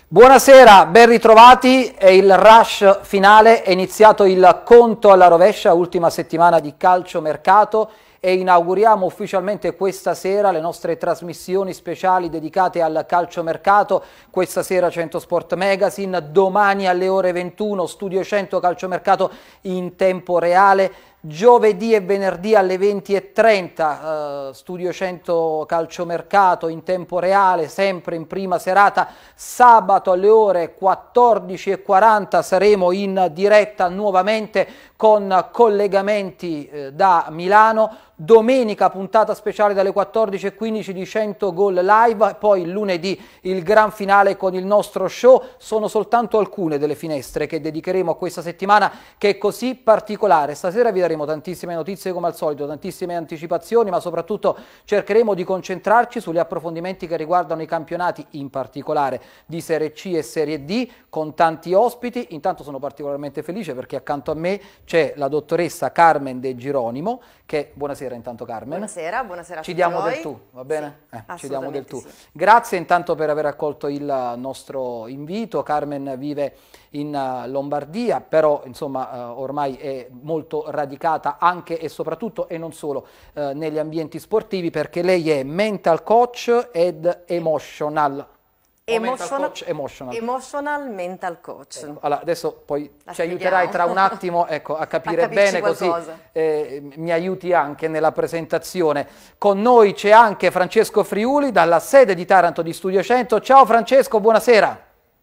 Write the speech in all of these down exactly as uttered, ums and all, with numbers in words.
Buonasera, ben ritrovati, è il rush finale, è iniziato il conto alla rovescia, ultima settimana di calciomercato e inauguriamo ufficialmente questa sera le nostre trasmissioni speciali dedicate al calciomercato. Questa sera Cento Sport Magazine, domani alle ore ventuno Studio cento Calciomercato in tempo reale. Giovedì e venerdì alle venti e trenta, eh, Studio cento Calciomercato in tempo reale, sempre in prima serata. Sabato alle ore quattordici e quaranta saremo in diretta nuovamente con collegamenti eh, da Milano. Domenica puntata speciale dalle quattordici e quindici di cento Gol Live, poi lunedì il gran finale con il nostro show. Sono soltanto alcune delle finestre che dedicheremo a questa settimana che è così particolare. Stasera vi daremo tantissime notizie come al solito, tantissime anticipazioni, ma soprattutto cercheremo di concentrarci sugli approfondimenti che riguardano i campionati, in particolare di Serie C e Serie D, con tanti ospiti. Intanto sono particolarmente felice perché accanto a me c'è la dottoressa Carmen De Gironimo, che, buonasera intanto Carmen. Buonasera, buonasera a Ci tutti diamo voi. del tu, va bene? Sì, eh, ci diamo del tu. sì. Grazie intanto per aver accolto il nostro invito. Carmen vive in Lombardia, però insomma eh, ormai è molto radicata anche e soprattutto e non solo eh, negli ambienti sportivi, perché lei è mental coach ed emotional Emotional, mental coach, emotional. emotional mental coach. Ecco, allora, adesso poi La ci aiuterai spieghiamo. tra un attimo ecco, a capire A bene, capirci così eh, mi aiuti anche nella presentazione. Con noi c'è anche Francesco Friuli dalla sede di Taranto di Studio cento. Ciao Francesco, buonasera.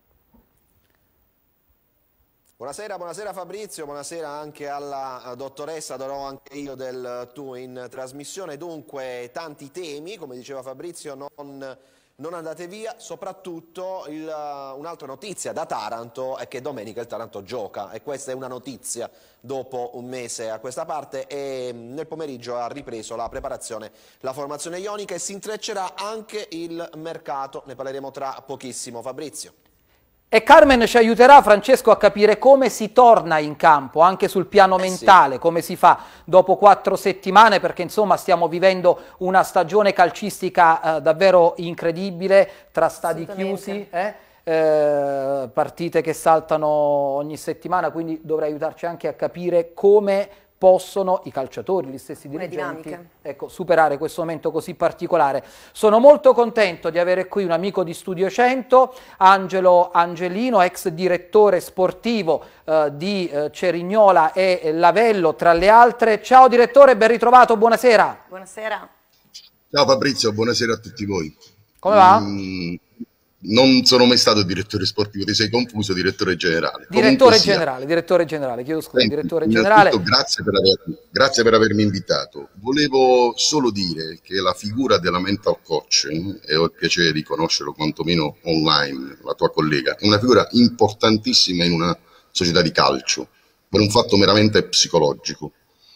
Buonasera, buonasera Fabrizio, buonasera anche alla dottoressa, darò anche io del tu in trasmissione. Dunque, tanti temi, come diceva Fabrizio, non... Non andate via, soprattutto il, uh, un'altra notizia da Taranto è che domenica il Taranto gioca e questa è una notizia dopo un mese a questa parte e nel pomeriggio ha ripreso la preparazione, la formazione ionica e si intreccerà anche il mercato, ne parleremo tra pochissimo. Fabrizio. E Carmen ci aiuterà, Francesco, a capire come si torna in campo, anche sul piano eh mentale, sì. Come si fa dopo quattro settimane, perché insomma stiamo vivendo una stagione calcistica eh, davvero incredibile, tra stadi chiusi, eh? Eh, partite che saltano ogni settimana, quindi dovrà aiutarci anche a capire come possono i calciatori, gli stessi dirigenti, ecco, superare questo momento così particolare. Sono molto contento di avere qui un amico di Studio cento, Angelo Angelino, ex direttore sportivo eh, di eh, Cerignola e Lavello, tra le altre. Ciao direttore, ben ritrovato, buonasera. Buonasera. Ciao Fabrizio, buonasera a tutti voi. Come va? Mm, non sono mai stato direttore sportivo, ti sei confuso, direttore generale. Direttore generale, direttore generale, chiedo scusa, Senti, direttore generale. Grazie per, avermi, grazie per avermi invitato. Volevo solo dire che la figura della mental coach, eh, e ho il piacere di conoscerlo quantomeno online, la tua collega, è una figura importantissima in una società di calcio, per un fatto meramente psicologico,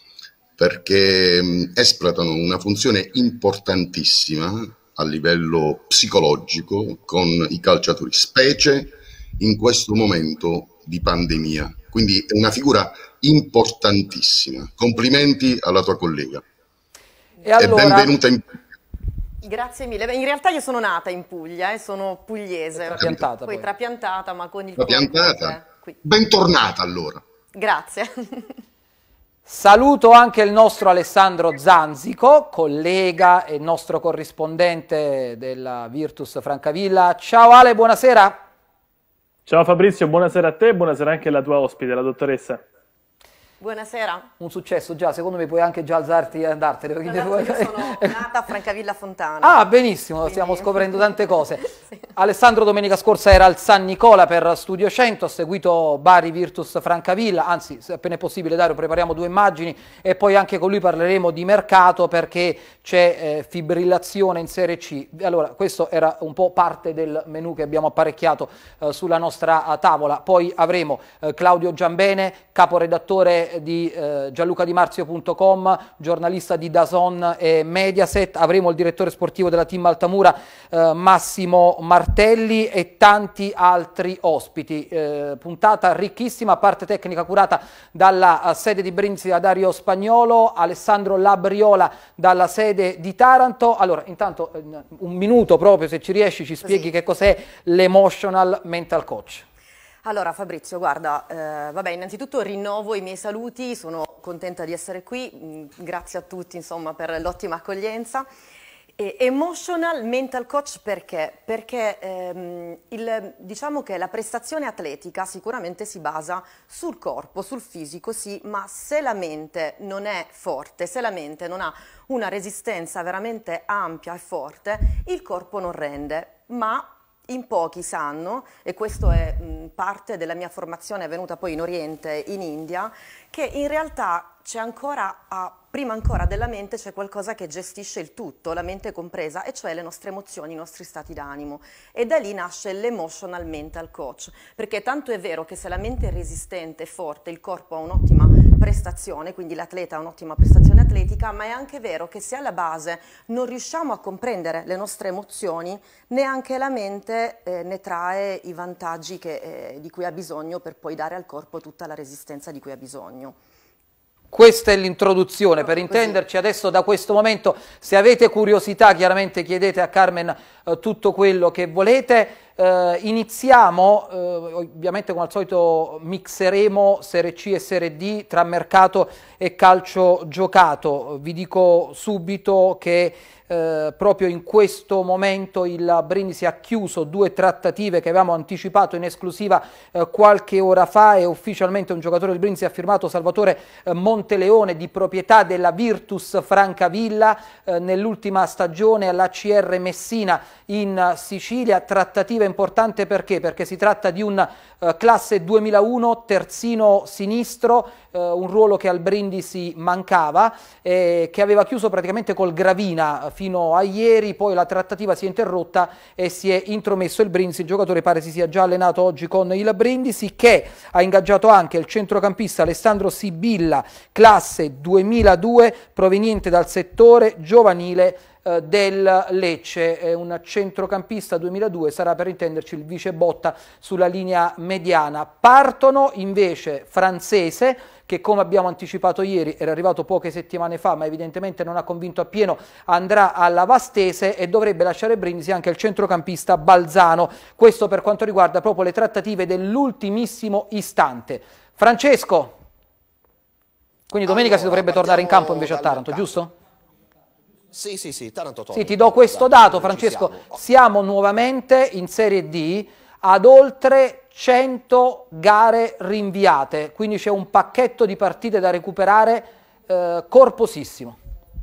perché mh, espletano una funzione importantissima a livello psicologico con i calciatori, specie in questo momento di pandemia. Quindi è una figura importantissima. Complimenti alla tua collega. E, allora... e benvenuta in Grazie mille. In realtà io sono nata in Puglia e eh, sono pugliese. Trapiantata poi. poi. Trapiantata, ma con il Trapiantata? Bentornata allora. Grazie. Saluto anche il nostro Alessandro Zanzico, collega e nostro corrispondente della Virtus Francavilla. Ciao Ale, buonasera. Ciao Fabrizio, buonasera a te, buonasera anche alla tua ospite, la dottoressa. Buonasera. Un successo già, secondo me puoi anche già alzarti e andartene. Perché io sono nata a Francavilla Fontana. Ah, benissimo, quindi... stiamo scoprendo tante cose. Sì. Alessandro domenica scorsa era al San Nicola per Studio cento, ha seguito Bari Virtus Francavilla, anzi se appena è possibile Dario prepariamo due immagini e poi anche con lui parleremo di mercato perché c'è eh, fibrillazione in Serie C. Allora questo era un po' parte del menù che abbiamo apparecchiato eh, sulla nostra tavola, poi avremo eh, Claudio Giambene, caporedattore di eh, gianlucadimarzio punto com, giornalista di DAZN e Mediaset, avremo il direttore sportivo della Team Altamura eh, Massimo Martini Martelli e tanti altri ospiti. Eh, puntata ricchissima, parte tecnica curata dalla uh, sede di Brindisi da Dario Spagnolo, Alessandro Labriola dalla sede di Taranto. Allora, intanto eh, un minuto proprio, se ci riesci, ci spieghi sì. che cos'è l'Emotional Mental Coach. Allora Fabrizio, guarda, eh, vabbè, innanzitutto rinnovo i miei saluti, sono contenta di essere qui, mh, grazie a tutti insomma per l'ottima accoglienza. E emotional mental coach perché? Perché ehm, il, diciamo che la prestazione atletica sicuramente si basa sul corpo, sul fisico, sì, ma se la mente non è forte, se la mente non ha una resistenza veramente ampia e forte, il corpo non rende, ma in pochi sanno, e questo è mh, parte della mia formazione venuta poi in Oriente, in India, che in realtà c'è ancora, a, prima ancora della mente, c'è qualcosa che gestisce il tutto, la mente compresa, e cioè le nostre emozioni, i nostri stati d'animo. E da lì nasce l'emotional mental coach, perché tanto è vero che se la mente è resistente, forte, il corpo ha un'ottima prestazione, quindi l'atleta ha un'ottima prestazione atletica, ma è anche vero che se alla base non riusciamo a comprendere le nostre emozioni, neanche la mente eh, ne trae i vantaggi che, eh, di cui ha bisogno per poi dare al corpo tutta la resistenza di cui ha bisogno. Questa è l'introduzione, per intenderci. Adesso da questo momento, se avete curiosità, chiaramente chiedete a Carmen eh, tutto quello che volete. Eh, iniziamo, eh, ovviamente come al solito mixeremo Serie C e Serie D tra mercato e calcio giocato. Vi dico subito che Eh, proprio in questo momento il Brindisi ha chiuso due trattative che avevamo anticipato in esclusiva eh, qualche ora fa, e ufficialmente un giocatore del Brindisi ha firmato, Salvatore eh, Monteleone, di proprietà della Virtus Francavilla, eh, nell'ultima stagione all'A C R Messina in Sicilia. Trattativa importante perché? Perché si tratta di un eh, classe duemilauno terzino sinistro, eh, un ruolo che al Brindisi mancava, eh, che aveva chiuso praticamente col Gravina fino a ieri, poi la trattativa si è interrotta e si è intromesso il Brindisi. Il giocatore pare si sia già allenato oggi con il Brindisi, che ha ingaggiato anche il centrocampista Alessandro Sibilla, classe duemiladue, proveniente dal settore giovanile eh, del Lecce. È un centrocampista duemiladue, sarà per intenderci il vice Botta sulla linea mediana. Partono invece Francese, che come abbiamo anticipato ieri era arrivato poche settimane fa, ma evidentemente non ha convinto appieno, andrà alla Vastese, e dovrebbe lasciare Brindisi anche il centrocampista Balzano. Questo per quanto riguarda proprio le trattative dell'ultimissimo istante. Francesco, quindi domenica allora, si dovrebbe tornare in campo invece a Taranto, giusto? Sì, sì, sì, Taranto torna. Sì, ti do questo dato, Francesco. Siamo. siamo nuovamente in Serie D ad oltre cento gare rinviate, quindi c'è un pacchetto di partite da recuperare eh, corposissimo.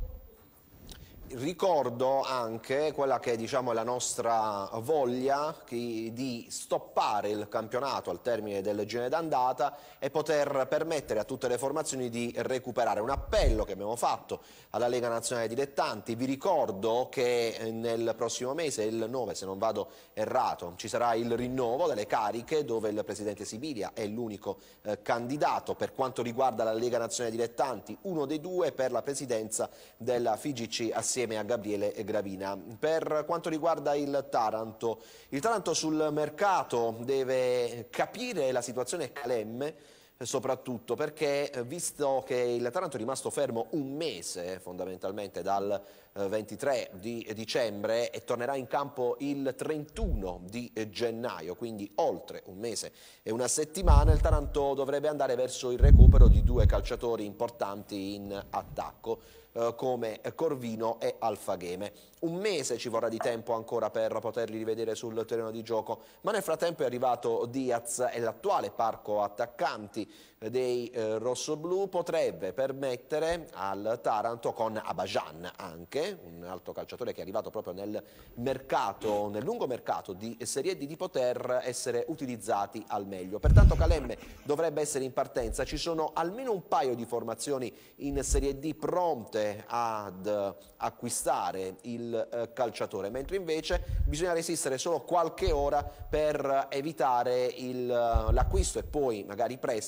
Ricordo anche quella che diciamo, è la nostra voglia che, di stoppare il campionato al termine del girone d'andata e poter permettere a tutte le formazioni di recuperare. Un appello che abbiamo fatto alla Lega Nazionale Dilettanti. Vi ricordo che nel prossimo mese, il nove se non vado errato, ci sarà il rinnovo delle cariche, dove il presidente Sibilia è l'unico eh, candidato per quanto riguarda la Lega Nazionale Dilettanti, uno dei due per la presidenza della F I G C assieme a Gabriele Gravina. Per quanto riguarda il Taranto, il Taranto sul mercato deve capire la situazione Calemme, soprattutto perché, visto che il Taranto è rimasto fermo un mese fondamentalmente dal ventitré di dicembre e tornerà in campo il trentuno di gennaio, quindi oltre un mese e una settimana, il Taranto dovrebbe andare verso il recupero di due calciatori importanti in attacco eh, come Corvino e Alfagheme. Un mese ci vorrà di tempo ancora per poterli rivedere sul terreno di gioco, ma nel frattempo è arrivato Diaz e l'attuale parco attaccanti dei eh, rossoblù potrebbe permettere al Taranto, con Abajan anche, un altro calciatore che è arrivato proprio nel mercato, nel lungo mercato di Serie D, di poter essere utilizzati al meglio. Pertanto Calemme dovrebbe essere in partenza. Ci sono almeno un paio di formazioni in Serie D pronte ad acquistare il eh, calciatore, mentre invece bisogna resistere solo qualche ora per evitare l'acquisto e poi magari prestito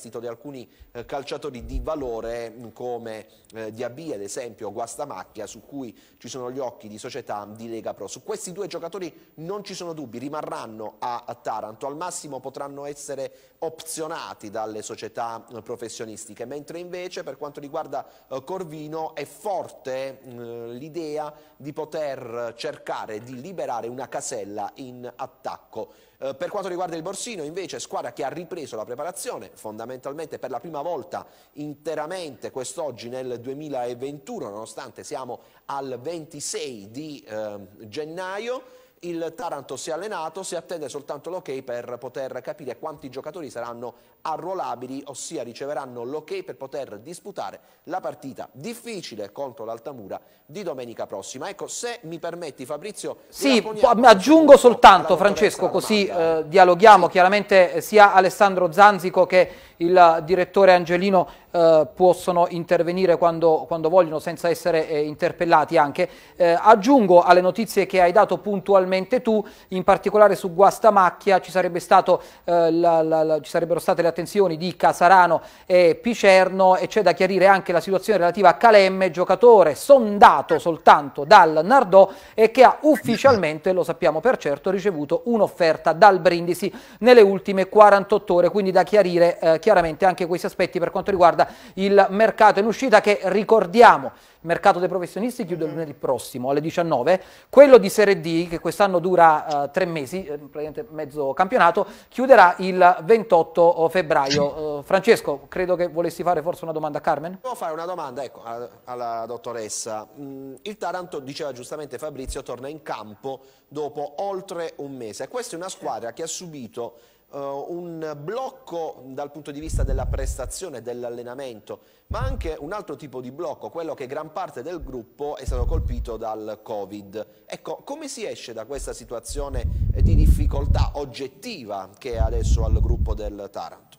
prestito di alcuni eh, calciatori di valore mh, come eh, Diaby ad esempio, Guastamacchia, su cui ci sono gli occhi di società di Lega Pro. Su questi due giocatori non ci sono dubbi, rimarranno a, a Taranto, al massimo potranno essere opzionati dalle società eh, professionistiche, mentre invece per quanto riguarda eh, Corvino è forte eh, l'idea di poter cercare di liberare una casella in attacco. Eh, per quanto riguarda il Borsino invece, squadra che ha ripreso la preparazione fondamentalmente per la prima volta interamente quest'oggi nel duemilaventuno, nonostante siamo al ventisei di eh, gennaio. Il Taranto si è allenato, si attende soltanto l'ok per poter capire quanti giocatori saranno arruolabili, ossia riceveranno l'ok per poter disputare la partita difficile contro l'Altamura di domenica prossima. Ecco, se mi permetti Fabrizio... Sì, aggiungo soltanto Francesco, così eh, dialoghiamo, sì. Chiaramente sia Alessandro Zanzico che il direttore Angelino eh, possono intervenire quando, quando vogliono senza essere eh, interpellati anche. Eh, aggiungo alle notizie che hai dato puntualmente tu, in particolare su Guastamacchia ci, sarebbe stato, eh, la, la, la, ci sarebbero state le attenzioni di Casarano e Picerno e c'è da chiarire anche la situazione relativa a Calemme, giocatore sondato soltanto dal Nardò e che ha ufficialmente, lo sappiamo per certo, ricevuto un'offerta dal Brindisi nelle ultime quarantotto ore, quindi da chiarire eh, chiaramente anche questi aspetti per quanto riguarda il mercato in uscita che, ricordiamo, il mercato dei professionisti chiude lunedì prossimo alle diciannove, quello di Serie D che quest'anno dura uh, tre mesi, eh, praticamente mezzo campionato, chiuderà il ventotto febbraio. Uh, Francesco, credo che volessi fare forse una domanda a Carmen? Devo fare una domanda ecco, alla, alla dottoressa. Mm, il Taranto, diceva giustamente Fabrizio, torna in campo dopo oltre un mese. Questa è una squadra che ha subito Uh, un blocco dal punto di vista della prestazione, dell'allenamento, ma anche un altro tipo di blocco, quello che gran parte del gruppo è stato colpito dal Covid. Ecco, come si esce da questa situazione di difficoltà oggettiva che è adesso al gruppo del Taranto?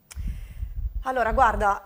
Allora, guarda,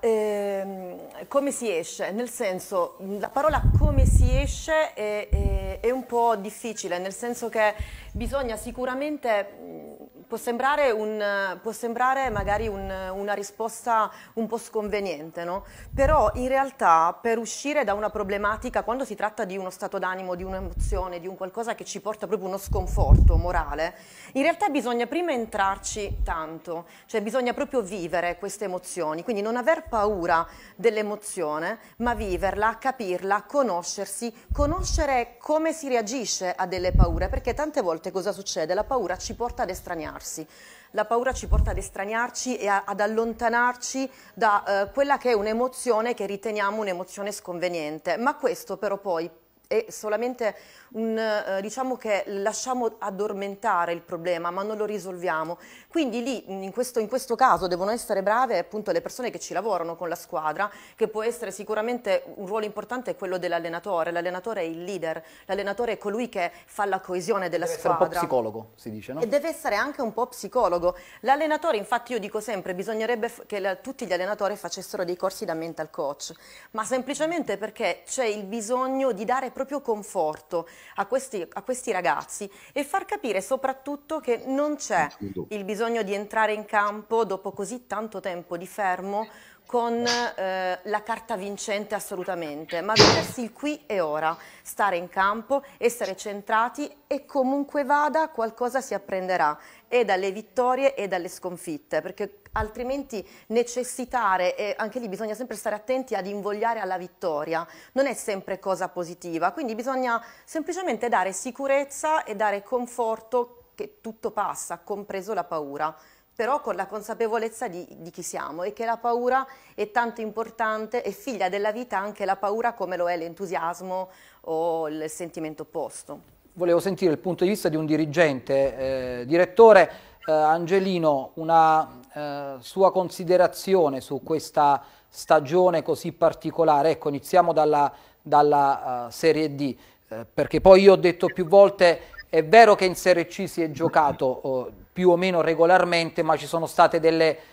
ehm, come si esce? Nel senso, la parola come si esce è, è, è un po' difficile, nel senso che bisogna sicuramente... Può sembrare, un, può sembrare magari un, una risposta un po' sconveniente, no? Però in realtà per uscire da una problematica, quando si tratta di uno stato d'animo, di un'emozione, di un qualcosa che ci porta proprio uno sconforto morale, in realtà bisogna prima entrarci tanto, cioè bisogna proprio vivere queste emozioni, quindi non aver paura dell'emozione, ma viverla, capirla, conoscersi, conoscere come si reagisce a delle paure, perché tante volte cosa succede? La paura ci porta ad estraniarsi. La paura ci porta ad estraniarci e a, ad allontanarci da eh, quella che è un'emozione che riteniamo un'emozione sconveniente, ma questo però poi è solamente un, eh, diciamo che lasciamo addormentare il problema, ma non lo risolviamo. Quindi lì, in questo, in questo caso, devono essere brave appunto le persone che ci lavorano con la squadra, che può essere sicuramente un ruolo importante è quello dell'allenatore. L'allenatore è il leader, l'allenatore è colui che fa la coesione della deve squadra. Deve essere un po' psicologo, si dice, no? E deve essere anche un po' psicologo. L'allenatore, infatti io dico sempre, bisognerebbe che la, tutti gli allenatori facessero dei corsi da mental coach, ma semplicemente perché c'è il bisogno di dare proprio conforto a questi, a questi ragazzi e far capire soprattutto che non c'è il bisogno di entrare in campo dopo così tanto tempo di fermo con eh, la carta vincente assolutamente, ma viversi il qui e ora, stare in campo, essere centrati e comunque vada qualcosa si apprenderà e dalle vittorie e dalle sconfitte, perché altrimenti necessitare, e anche lì bisogna sempre stare attenti ad invogliare alla vittoria, non è sempre cosa positiva, quindi bisogna semplicemente dare sicurezza e dare conforto che tutto passa, compreso la paura, però con la consapevolezza di, di chi siamo e che la paura è tanto importante, è figlia della vita anche la paura come lo è l'entusiasmo o il sentimento opposto. Volevo sentire il punto di vista di un dirigente. Eh, direttore eh, Angelino, una eh, sua considerazione su questa stagione così particolare. Ecco, iniziamo dalla, dalla uh, Serie D, eh, perché poi io ho detto più volte, è vero che in Serie C si è giocato oh, più o meno regolarmente, ma ci sono state delle eh,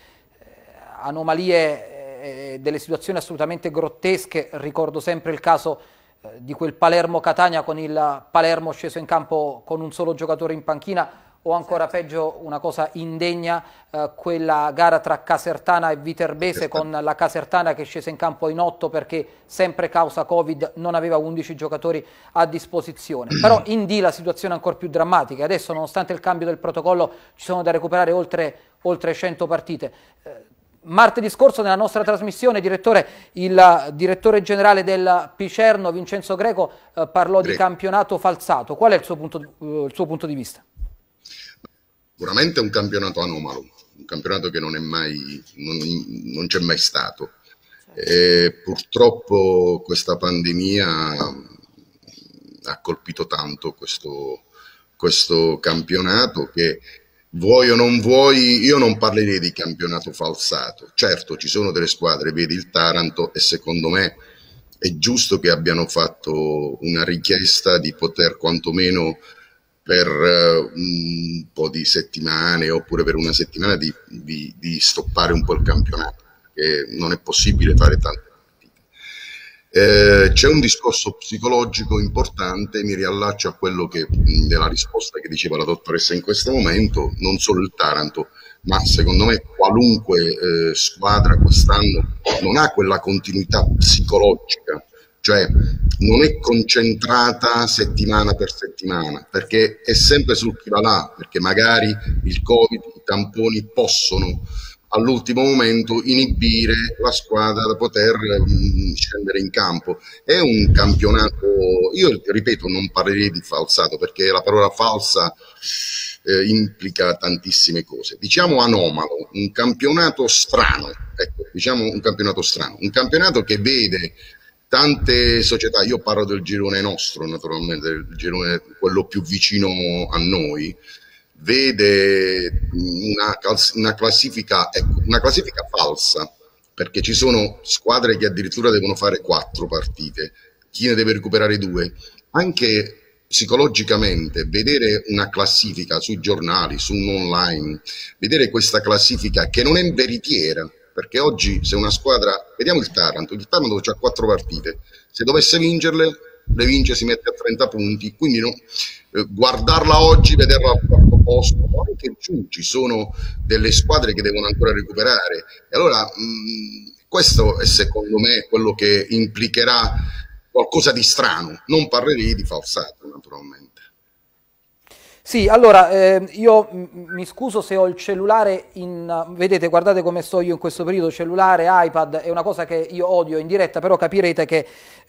anomalie, eh, delle situazioni assolutamente grottesche. Ricordo sempre il caso di quel Palermo-Catania con il Palermo sceso in campo con un solo giocatore in panchina, o ancora peggio, una cosa indegna, eh, quella gara tra Casertana e Viterbese, con la Casertana che è scesa in campo in otto perché sempre causa Covid non aveva undici giocatori a disposizione. Però in D la situazione è ancora più drammatica. Adesso, nonostante il cambio del protocollo, ci sono da recuperare oltre, oltre cento partite. Eh, Martedì scorso nella nostra trasmissione, direttore, il direttore generale del Picerno, Vincenzo Greco, eh, parlò Greco. di campionato falsato. Qual è il suo punto, eh, il suo punto di vista? Sicuramente è un campionato anomalo, un campionato che non è mai, non, non c'è mai stato. E purtroppo questa pandemia ha colpito tanto questo, questo campionato che, vuoi o non vuoi, io non parlerei di campionato falsato. Certo, ci sono delle squadre, vedi il Taranto, e secondo me è giusto che abbiano fatto una richiesta di poter quantomeno per uh, un po' di settimane, oppure per una settimana, di, di, di stoppare un po' il campionato, perché non è possibile fare tante partite. Eh, c'è un discorso psicologico importante, mi riallaccio a quello che, della risposta che diceva la dottoressa in questo momento, non solo il Taranto, ma secondo me qualunque eh, squadra quest'anno non ha quella continuità psicologica, cioè non è concentrata settimana per settimana, perché è sempre sul chi va là, perché magari il Covid, i tamponi possono all'ultimo momento inibire la squadra da poter mh, scendere in campo. È un campionato, io ripeto, non parlerei di falsato, perché la parola falsa eh, implica tantissime cose. Diciamo anomalo, un campionato strano, ecco, diciamo un campionato strano, un campionato che vede tante società, io parlo del girone nostro naturalmente, del girone quello più vicino a noi, vede una, una, classifica, ecco, una classifica falsa, perché ci sono squadre che addirittura devono fare quattro partite, chi ne deve recuperare due. Anche psicologicamente vedere una classifica sui giornali, su un online, vedere questa classifica che non è veritiera, perché oggi se una squadra, vediamo il Taranto, il Taranto ha quattro partite, se dovesse vincerle, le vince, si mette a trenta punti, quindi no, eh, guardarla oggi, vederla al quarto posto, anche giù ci sono delle squadre che devono ancora recuperare, e allora mh, questo è secondo me quello che implicherà qualcosa di strano, non parlerei di falsato naturalmente. Sì, allora, eh, io mi scuso se ho il cellulare in... Vedete, guardate come sto io in questo periodo, cellulare, iPad, è una cosa che io odio in diretta, però capirete che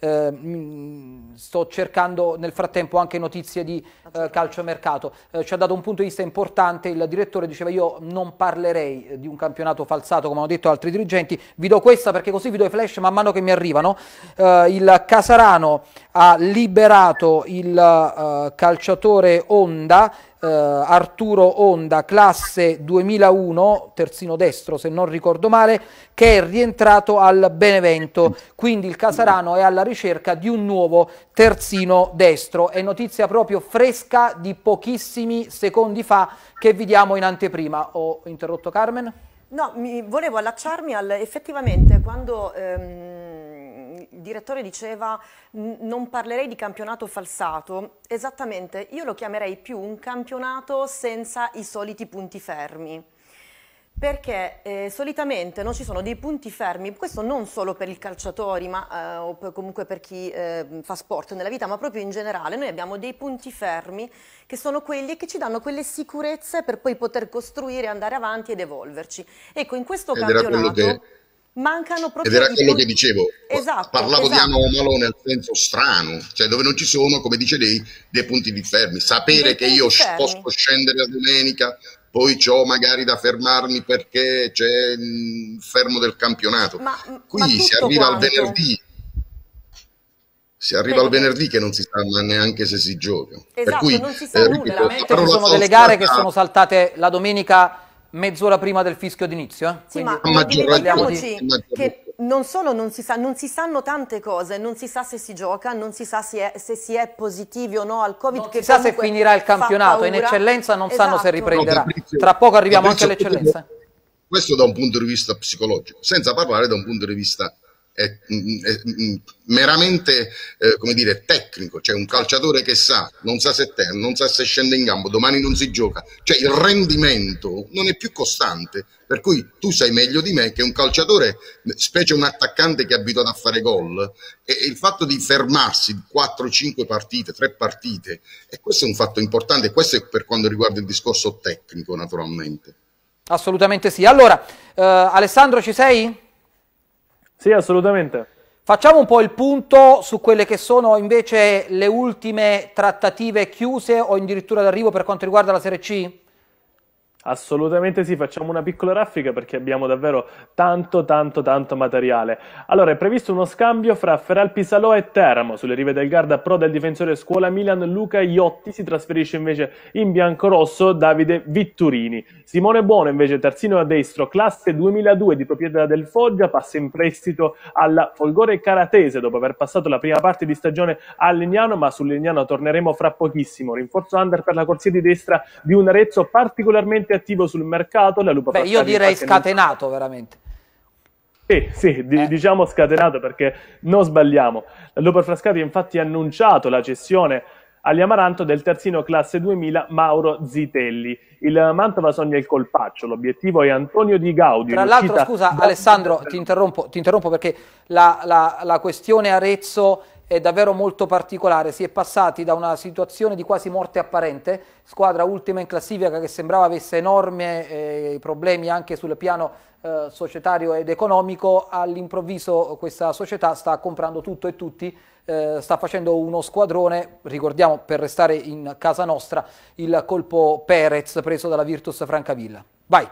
eh, sto cercando nel frattempo anche notizie di eh, calciomercato. Eh, ci ha dato un punto di vista importante, il direttore diceva io non parlerei di un campionato falsato, come hanno detto altri dirigenti, vi do questa perché così vi do i flash man mano che mi arrivano. Eh, il Casarano ha liberato il uh, calciatore Onda, Uh, Arturo Onda, classe duemilauno, terzino destro se non ricordo male, che è rientrato al Benevento, quindi il Casarano è alla ricerca di un nuovo terzino destro. È notizia proprio fresca di pochissimi secondi fa che vi diamo in anteprima. Ho interrotto Carmen? No, mi, volevo allacciarmi al, effettivamente quando ehm, il direttore diceva non parlerei di campionato falsato, esattamente, io lo chiamerei più un campionato senza i soliti punti fermi. Perché eh, solitamente non ci sono dei punti fermi, questo non solo per i calciatori, ma eh, o per, comunque per chi eh, fa sport nella vita, ma proprio in generale. Noi abbiamo dei punti fermi che sono quelli che ci danno quelle sicurezze per poi poter costruire, andare avanti ed evolverci. Ecco, in questo ed campionato che, mancano proprio... Ed era quello che dicevo, esatto, parlavo esatto. di anomalo nel senso strano, cioè dove non ci sono, come dice lei, dei punti di fermi. Sapere dei che io fermi. posso scendere la domenica... Poi c'ho magari da fermarmi perché c'è il fermo del campionato. Ma, Qui ma si arriva quanto? al venerdì. Si arriva Prego. al venerdì che non si sa neanche se si gioca. Esatto, per cui, non si sa eh, nulla. Ci sono delle gare che sono saltate la domenica mezz'ora prima del fischio d'inizio. Eh? Sì, ma non dimentichiamoci che non solo non si sa, non si sanno tante cose, non si sa se si gioca, non si sa se, è, se si è positivi o no al Covid. Non che si sa se finirà il campionato, in eccellenza non esatto. sanno se riprenderà. No, Tra poco arriviamo anche all'eccellenza. Questo da un punto di vista psicologico, senza parlare da un punto di vista è, è, è meramente eh, come dire, tecnico, cioè un calciatore che sa, non sa se terra, non sa se scende in campo, domani non si gioca, cioè il rendimento non è più costante, per cui tu sai meglio di me che un calciatore, specie un attaccante che è abituato a fare gol, e, e il fatto di fermarsi quattro cinque partite, tre partite, e questo è un fatto importante, questo è per quanto riguarda il discorso tecnico naturalmente. Assolutamente sì. Allora, eh, Alessandro, ci sei? Sì, assolutamente. Facciamo un po' il punto su quelle che sono invece le ultime trattative chiuse o addirittura d'arrivo per quanto riguarda la Serie C? Assolutamente sì, facciamo una piccola raffica perché abbiamo davvero tanto tanto tanto materiale. Allora, è previsto uno scambio fra Feralpisalò e Teramo sulle rive del Garda. Pro del difensore Scuola Milan Luca Iotti, si trasferisce invece in biancorosso Davide Vitturini. Simone Buono invece, terzino a destro, classe duemiladue di proprietà del Foggia, passa in prestito alla Folgore Caratese dopo aver passato la prima parte di stagione a Legnano, ma sul Legnano torneremo fra pochissimo. Rinforzo under per la corsia di destra di un Arezzo particolarmente attivo sul mercato. La Lupa Beh, io direi scatenato non... veramente. Sì, sì, di, eh. diciamo scatenato perché non sbagliamo. La Lupa Frascati ha infatti annunciato la cessione agli Amaranto del terzino classe duemila Mauro Zitelli. Il Mantova sogna il colpaccio, l'obiettivo è Antonio Di Gaudio. Tra l'altro, scusa da... Alessandro, ti interrompo, ti interrompo perché la, la, la questione Arezzo è davvero molto particolare. Si è passati da una situazione di quasi morte apparente, squadra ultima in classifica che sembrava avesse enormi eh, problemi anche sul piano eh, societario ed economico, all'improvviso questa società sta comprando tutto e tutti, eh, sta facendo uno squadrone. Ricordiamo, per restare in casa nostra, il colpo Perez preso dalla Virtus Francavilla. Vai!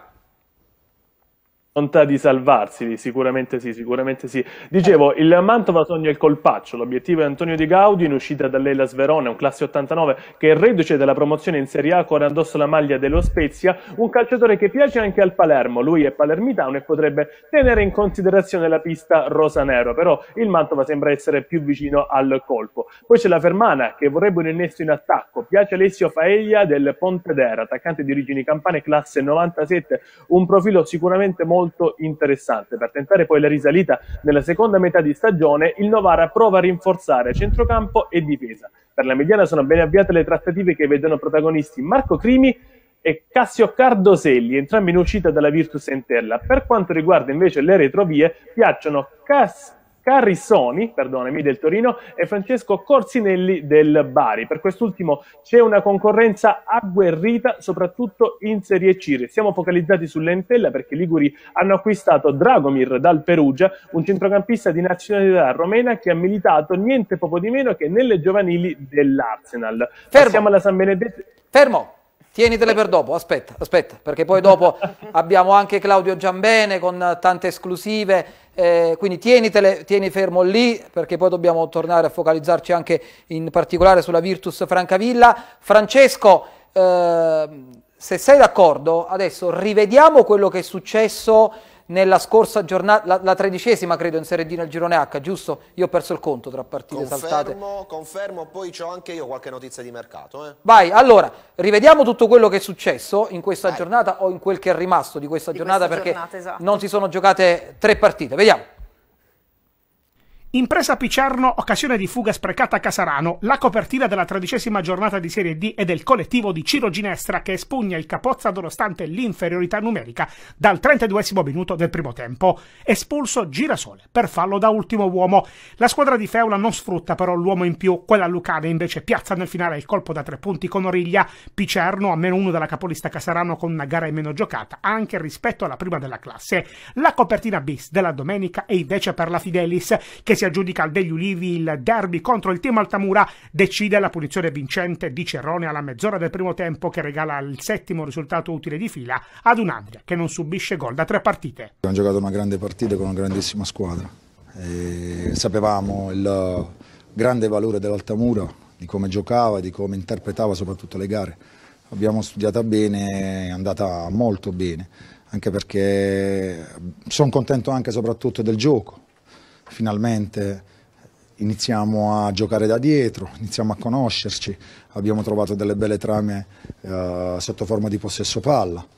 Volontà di salvarsi, sicuramente sì, sicuramente sì. Dicevo, il Mantova sogna il colpaccio, l'obiettivo è Antonio Di Gaudio in uscita dall'Hellas Verona, un classe ottantanove che è reduce dalla promozione in Serie A, con addosso la maglia dello Spezia, un calciatore che piace anche al Palermo. Lui è palermitano e potrebbe tenere in considerazione la pista rosanero, però il Mantova sembra essere più vicino al colpo. Poi c'è la Fermana che vorrebbe un innesto in attacco, piace Alessio Faeglia del Pontedera, attaccante di origini campane, classe novantasette, un profilo sicuramente molto molto interessante. Per tentare poi la risalita nella seconda metà di stagione, il Novara prova a rinforzare centrocampo e difesa. Per la mediana sono ben avviate le trattative che vedono protagonisti Marco Crimi e Cassio Cardoselli, entrambi in uscita dalla Virtus Entella. Per quanto riguarda invece le retrovie, piacciono Cass Carrissoni, perdonami, del Torino e Francesco Corsinelli del Bari. Per quest'ultimo c'è una concorrenza agguerrita, soprattutto in Serie C. Siamo focalizzati sull'Entella perché i liguri hanno acquistato Dragomir dal Perugia, un centrocampista di nazionalità romena che ha militato niente poco di meno che nelle giovanili dell'Arsenal. Passiamo alla San Benedetto. Fermo! Tienitele per dopo, aspetta, aspetta, perché poi dopo abbiamo anche Claudio Giambene con tante esclusive, eh, quindi tienitele, tieni fermo lì, perché poi dobbiamo tornare a focalizzarci anche in particolare sulla Virtus Francavilla. Francesco, eh, se sei d'accordo, adesso rivediamo quello che è successo nella scorsa giornata, la, la tredicesima credo in Serie D nel girone H, giusto? Io ho perso il conto tra partite confermo, saltate. Confermo, poi c'ho anche io qualche notizia di mercato. Eh. Vai, allora, rivediamo tutto quello che è successo in questa Vai. giornata o in quel che è rimasto di questa di giornata, questa perché giornata, esatto. non si sono giocate tre partite. Vediamo. Impresa Picerno, occasione di fuga sprecata a Casarano. La copertina della tredicesima giornata di Serie D è del collettivo di Ciro Ginestra, che espugna il Capozza nonostante l'inferiorità numerica dal trentaduesimo minuto del primo tempo. Espulso Girasole per fallo da ultimo uomo. La squadra di Feula non sfrutta però l'uomo in più, quella lucana invece piazza nel finale il colpo da tre punti con Origlia. Picerno a meno uno dalla capolista Casarano con una gara in meno giocata anche rispetto alla prima della classe. La copertina bis della domenica è invece per la Fidelis, che si aggiudica al degli Ulivi il derby contro il team Altamura, decide la punizione vincente di Cerrone alla mezz'ora del primo tempo, che regala il settimo risultato utile di fila ad un'Andria che non subisce gol da tre partite. Abbiamo giocato una grande partita con una grandissima squadra e sapevamo il grande valore dell'Altamura, di come giocava, di come interpretava soprattutto le gare. Abbiamo studiata bene, è andata molto bene, anche perché sono contento anche soprattutto del gioco. Finalmente iniziamo a giocare da dietro, iniziamo a conoscerci, abbiamo trovato delle belle trame eh, sotto forma di possesso palla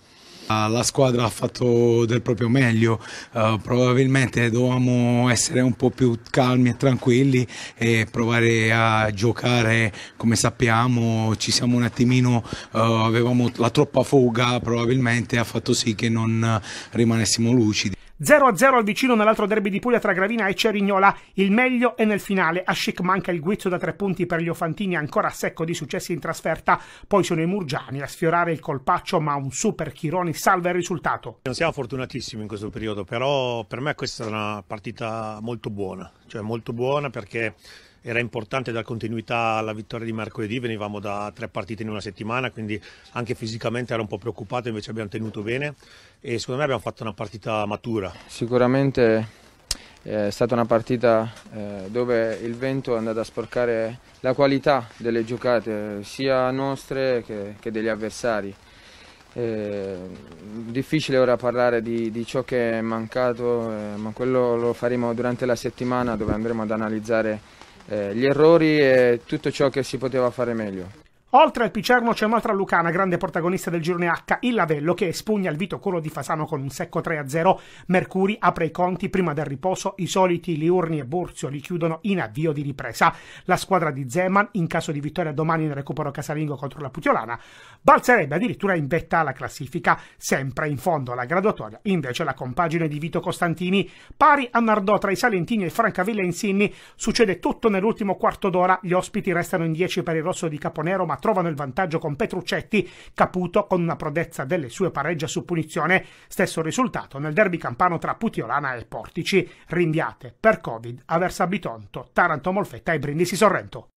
La squadra ha fatto del proprio meglio, uh, probabilmente dovevamo essere un po' più calmi e tranquilli e provare a giocare come sappiamo. Ci siamo un attimino, uh, avevamo la troppa fuga, probabilmente ha fatto sì che non rimanessimo lucidi. zero a zero al vicino nell'altro derby di Puglia tra Gravina e Cerignola. Il meglio è nel finale. A Schick manca il guizzo da tre punti per gli Ofantini, ancora a secco di successi in trasferta. Poi sono i Murgiani a sfiorare il colpaccio, ma un super Chironi salva il risultato. Non siamo fortunatissimi in questo periodo, però per me questa è una partita molto buona, cioè molto buona perché era importante dar continuità alla vittoria di mercoledì, venivamo da tre partite in una settimana, quindi anche fisicamente ero un po' preoccupato, invece abbiamo tenuto bene e secondo me abbiamo fatto una partita matura. Sicuramente è stata una partita dove il vento è andato a sporcare la qualità delle giocate, sia nostre che, che degli avversari. È difficile ora parlare di, di ciò che è mancato, eh, ma quello lo faremo durante la settimana, dove andremo ad analizzare Eh, gli errori e tutto ciò che si poteva fare meglio. Oltre al Picerno c'è un'altra lucana, grande protagonista del girone H, il Lavello, che espugna il Vito Coro di Fasano con un secco tre a zero. Mercuri apre i conti prima del riposo, i soliti Liurni e Burzio li chiudono in avvio di ripresa. La squadra di Zeman, in caso di vittoria domani nel recupero casalingo contro la Puteolana, balzerebbe addirittura in vetta alla classifica. Sempre in fondo alla graduatoria invece la compagine di Vito Costantini, pari a Nardò tra i Salentini e Francavilla Insinni. Succede tutto nell'ultimo quarto d'ora, gli ospiti restano in dieci per il rosso di Caponero, ma trovano il vantaggio con Petruccetti. Caputo, con una prodezza delle sue, pareggia su punizione. Stesso risultato nel derby campano tra Puteolana e Portici, rinviate per Covid Aversa Bitonto, Taranto Molfetta e Brindisi Sorrento.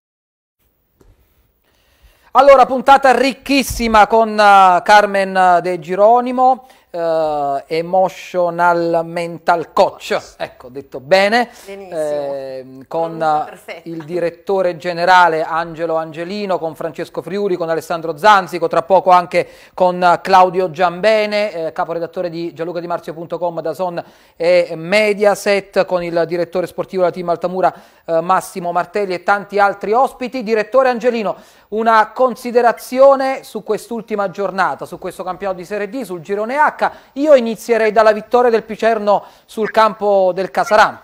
Allora, puntata ricchissima con uh, Carmen De Gironimo, uh, Emotional Mental Coach, ecco, detto bene, eh, con uh, il direttore generale Angelo Angelino, con Francesco Friuli, con Alessandro Zanzico, tra poco anche con uh, Claudio Giambene, eh, caporedattore di gianluca di marzio punto com, DAZN e Mediaset, con il direttore sportivo della Team Altamura uh, Massimo Martelli e tanti altri ospiti. Direttore Angelino, una considerazione su quest'ultima giornata, su questo campionato di Serie D, sul girone H. Io inizierei dalla vittoria del Picerno sul campo del Casarano.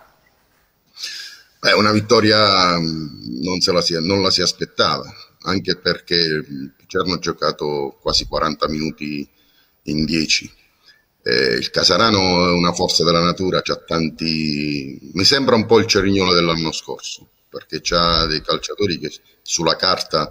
Beh, una vittoria non, se la si, non la si aspettava, anche perché il Picerno ha giocato quasi quaranta minuti in dieci. Eh, il Casarano è una forza della natura, c'ha tanti... mi sembra un po' il Cerignola dell'anno scorso, perché c'ha dei calciatori che sulla carta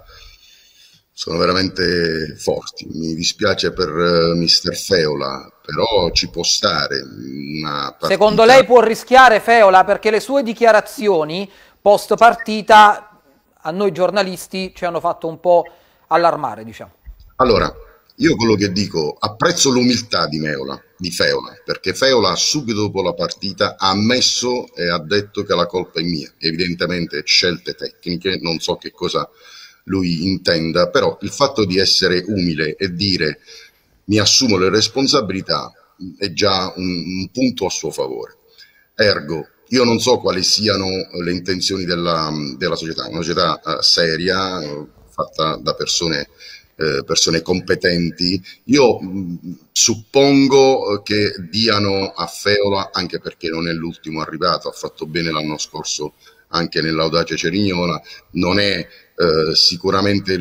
sono veramente forti. Mi dispiace per uh, mister Feola, però ci può stare una partita. Secondo lei può rischiare Feola? Perché le sue dichiarazioni post partita a noi giornalisti ci hanno fatto un po' allarmare, diciamo. Allora, io quello che dico, apprezzo l'umiltà di Meola, di Feola, perché Feola subito dopo la partita ha ammesso e ha detto che la colpa è mia. Evidentemente scelte tecniche, non so che cosa lui intenda, però il fatto di essere umile e dire mi assumo le responsabilità è già un, un punto a suo favore. Ergo, io non so quali siano le intenzioni della, della società, una società uh, seria, uh, fatta da persone, uh, persone competenti. Io mh, suppongo che diano a Feola, anche perché non è l'ultimo arrivato, ha fatto bene l'anno scorso anche nell'Audace Cerignola, non è eh, sicuramente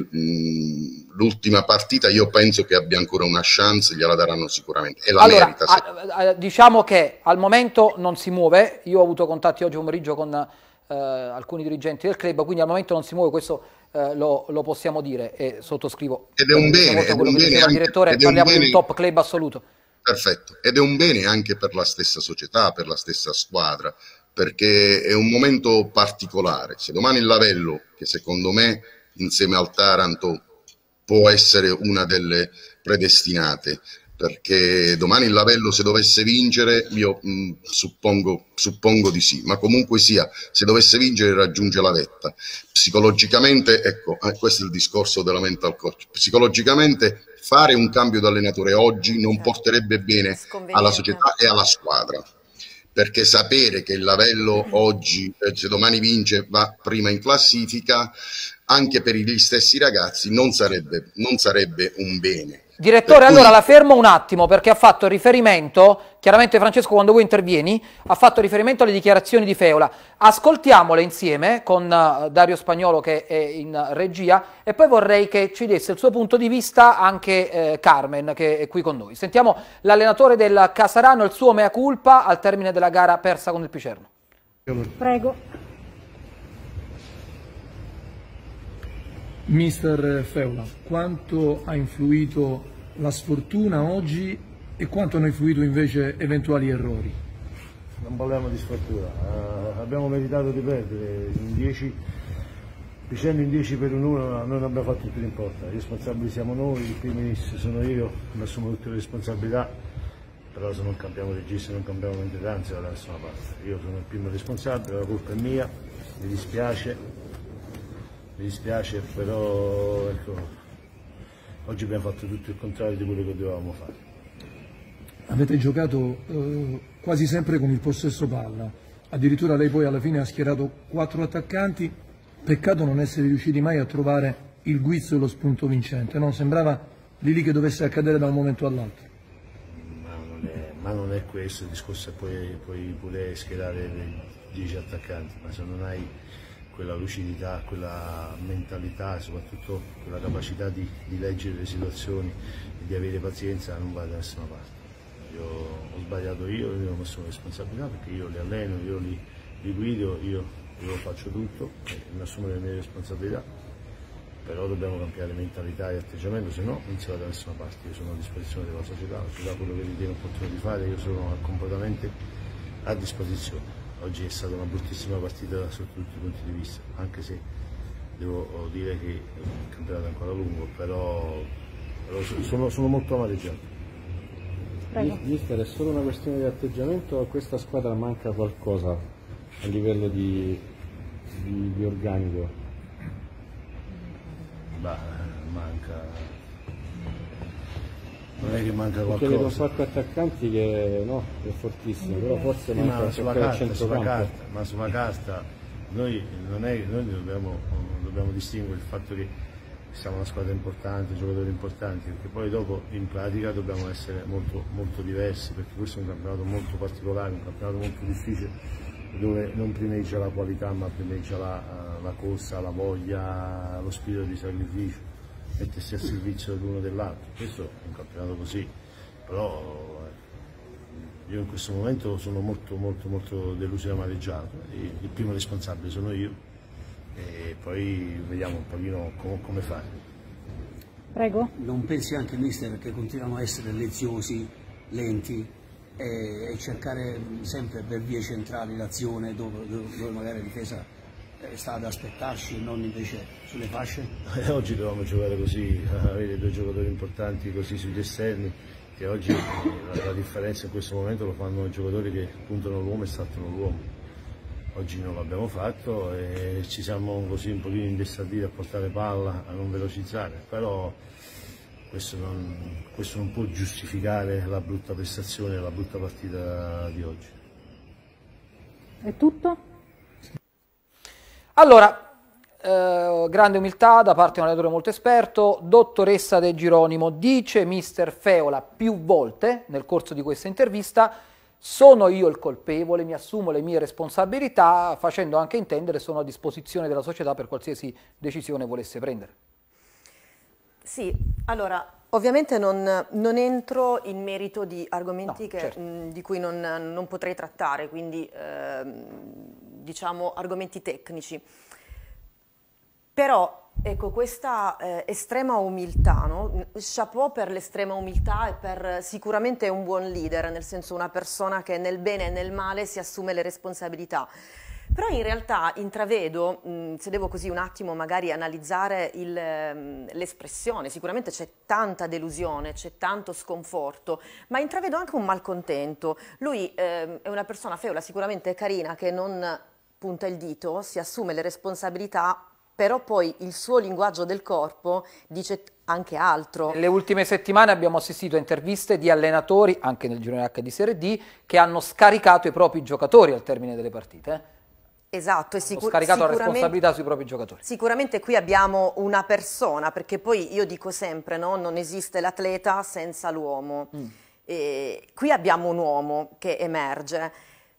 l'ultima partita, io penso che abbia ancora una chance, gliela daranno sicuramente, e la allora, merita. Se... a, a, diciamo che al momento non si muove, io ho avuto contatti oggi pomeriggio con eh, alcuni dirigenti del club, quindi al momento non si muove, questo eh, lo, lo possiamo dire e sottoscrivo. Ed è un bene, ed quello un che bene diceva il direttore, parliamo di un top club assoluto. Perfetto, ed è un bene anche per la stessa società, per la stessa squadra, perché è un momento particolare. Se domani il Lavello, che secondo me insieme al Taranto può essere una delle predestinate, perché domani il Lavello, se dovesse vincere, io mh, suppongo, suppongo di sì, ma comunque sia, se dovesse vincere raggiunge la vetta. Psicologicamente, ecco, eh, questo è il discorso della mental coach, psicologicamente fare un cambio d'allenatore oggi non porterebbe bene alla società e alla squadra, perché sapere che il Lavello oggi, eh, se domani vince, va prima in classifica, anche per gli stessi ragazzi non sarebbe, non sarebbe un bene. Direttore, Per cui- allora la fermo un attimo perché ha fatto riferimento, chiaramente Francesco quando voi intervieni, ha fatto riferimento alle dichiarazioni di Feola. Ascoltiamole insieme con uh, Dario Spagnolo che è in regia e poi vorrei che ci desse il suo punto di vista anche eh, Carmen che è qui con noi. Sentiamo l'allenatore del Casarano, il suo mea culpa al termine della gara persa con il Picerno. Prego. Mister Feola, quanto ha influito la sfortuna oggi e quanto hanno influito invece eventuali errori? Non parliamo di sfortuna, uh, abbiamo meritato di perdere in dieci, dicendo in dieci per un uno, noi non abbiamo fatto tutto l'importa, i responsabili siamo noi, il primis sono io, mi assumo tutte le responsabilità, però se non cambiamo registro, non cambiamo mentenanza dalla nessuna parte. Io sono il primo responsabile, la colpa è mia, mi dispiace. Mi dispiace, però ecco, oggi abbiamo fatto tutto il contrario di quello che dovevamo fare. Avete giocato eh, quasi sempre con il possesso palla, addirittura lei poi alla fine ha schierato quattro attaccanti, peccato non essere riusciti mai a trovare il guizzo e lo spunto vincente, no? Sembrava lì lì che dovesse accadere da un momento all'altro. Ma non è, ma non è questo, il discorso è poi, poi pure schierare dieci attaccanti, ma se non hai quella lucidità, quella mentalità, soprattutto quella capacità di, di leggere le situazioni e di avere pazienza, non vai da nessuna parte. Io ho sbagliato io, io ho messo la responsabilità perché io li alleno, io li, li guido, io, io faccio tutto, mi assumo le mie responsabilità, però dobbiamo cambiare mentalità e atteggiamento, se no non si va da nessuna parte. Io sono a disposizione della società, la società quello che ritiene opportuno di fare, io sono completamente a disposizione. Oggi è stata una bruttissima partita sotto tutti i punti di vista, anche se devo dire che il campionato è ancora lungo, però, però sono, sono molto amareggiato. Mister, è solo una questione di atteggiamento o a questa squadra manca qualcosa a livello di, di, di organico? Bah, manca... Non è che manca qualcosa. Perché vedo quattro attaccanti che no, è fortissimo, però forse sì, manca ma sulla il carta, sulla centrocampo. carta, ma sulla carta noi, non è, noi dobbiamo, dobbiamo distinguere il fatto che siamo una squadra importante, giocatori importanti, perché poi dopo in pratica dobbiamo essere molto, molto diversi, perché questo è un campionato molto particolare, un campionato molto difficile, dove non primeggia la qualità ma primeggia la, la corsa, la voglia, lo spirito di sacrificio, mettersi a servizio dell'uno dell'altro. Questo è un campionato così, però eh, io in questo momento sono molto molto molto deluso e amareggiato, il primo responsabile sono io e poi vediamo un pochino com come fare. Prego. Non pensi anche, mister, che continuano a essere leziosi, lenti e, e cercare sempre per vie centrali l'azione dove, dove magari la difesa sta ad aspettarci e non invece sulle fasce? Eh, oggi dovevamo giocare così, avere due giocatori importanti così sugli esterni, che oggi la, la differenza in questo momento lo fanno i giocatori che puntano l'uomo e saltano l'uomo. Oggi non l'abbiamo fatto e ci siamo così un pochino indestati a portare palla, a non velocizzare, però questo non, questo non può giustificare la brutta prestazione, la brutta partita di oggi. È tutto? Allora, eh, grande umiltà da parte di un allenatore molto esperto. Dottoressa De Geronimo, dice mister Feola più volte nel corso di questa intervista: sono io il colpevole, mi assumo le mie responsabilità, facendo anche intendere sono a disposizione della società per qualsiasi decisione volesse prendere. Sì, allora, ovviamente non, non entro in merito di argomenti no, che, certo. mh, di cui non, non potrei trattare, quindi ehm, diciamo argomenti tecnici. Però, ecco, questa eh, estrema umiltà, no? Chapeau per l'estrema umiltà e per sicuramente un buon leader, nel senso una persona che nel bene e nel male si assume le responsabilità. Però in realtà intravedo, mh, se devo così un attimo magari analizzare l'espressione, sicuramente c'è tanta delusione, c'è tanto sconforto, ma intravedo anche un malcontento. Lui eh, è una persona, Feola, sicuramente carina, che non punta il dito, si assume le responsabilità, però poi il suo linguaggio del corpo dice anche altro. Nelle ultime settimane abbiamo assistito a interviste di allenatori, anche nel girone H di Serie D, che hanno scaricato i propri giocatori al termine delle partite. Esatto, e hanno sicur scaricato la sicuramente, responsabilità sui propri giocatori. Sicuramente qui abbiamo una persona, perché poi io dico sempre, no? Non esiste l'atleta senza l'uomo. Mm. Qui abbiamo un uomo che emerge,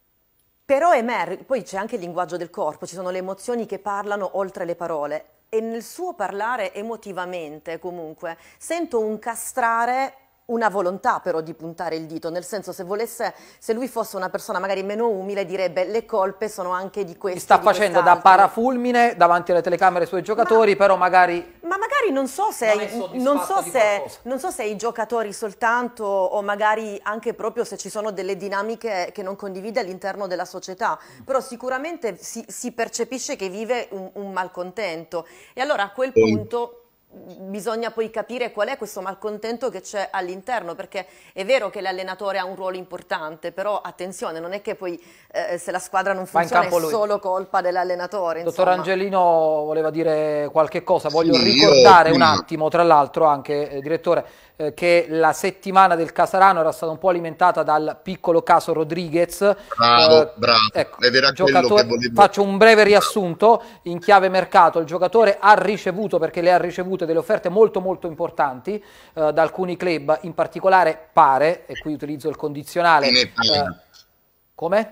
però emerge, poi c'è anche il linguaggio del corpo, ci sono le emozioni che parlano oltre le parole, e nel suo parlare emotivamente comunque sento un castrare una volontà però di puntare il dito, nel senso, se volesse, se lui fosse una persona magari meno umile, direbbe le colpe sono anche di questo. Sta facendo da parafulmine davanti alle telecamere i suoi giocatori, ma, però magari... Ma magari non so se, non non so se, non so se i giocatori soltanto, o magari anche proprio se ci sono delle dinamiche che non condivide all'interno della società, però sicuramente si, si percepisce che vive un, un malcontento, e allora a quel punto... bisogna poi capire qual è questo malcontento che c'è all'interno, perché è vero che l'allenatore ha un ruolo importante, però attenzione, non è che poi eh, se la squadra non funziona è solo colpa dell'allenatore. Dottor Angelino voleva dire qualche cosa, voglio sì, ricordare io... un attimo, tra l'altro anche, eh, direttore, eh, che la settimana del Casarano era stata un po' alimentata dal piccolo caso Rodriguez. Bravo, eh, bravo, ecco, ed era quello che volevo... Faccio un breve riassunto in chiave mercato. Il giocatore ha ricevuto, perché le ha ricevute delle offerte molto molto importanti eh, da alcuni club, in particolare pare, e qui utilizzo il condizionale, Pinetana. Eh, come?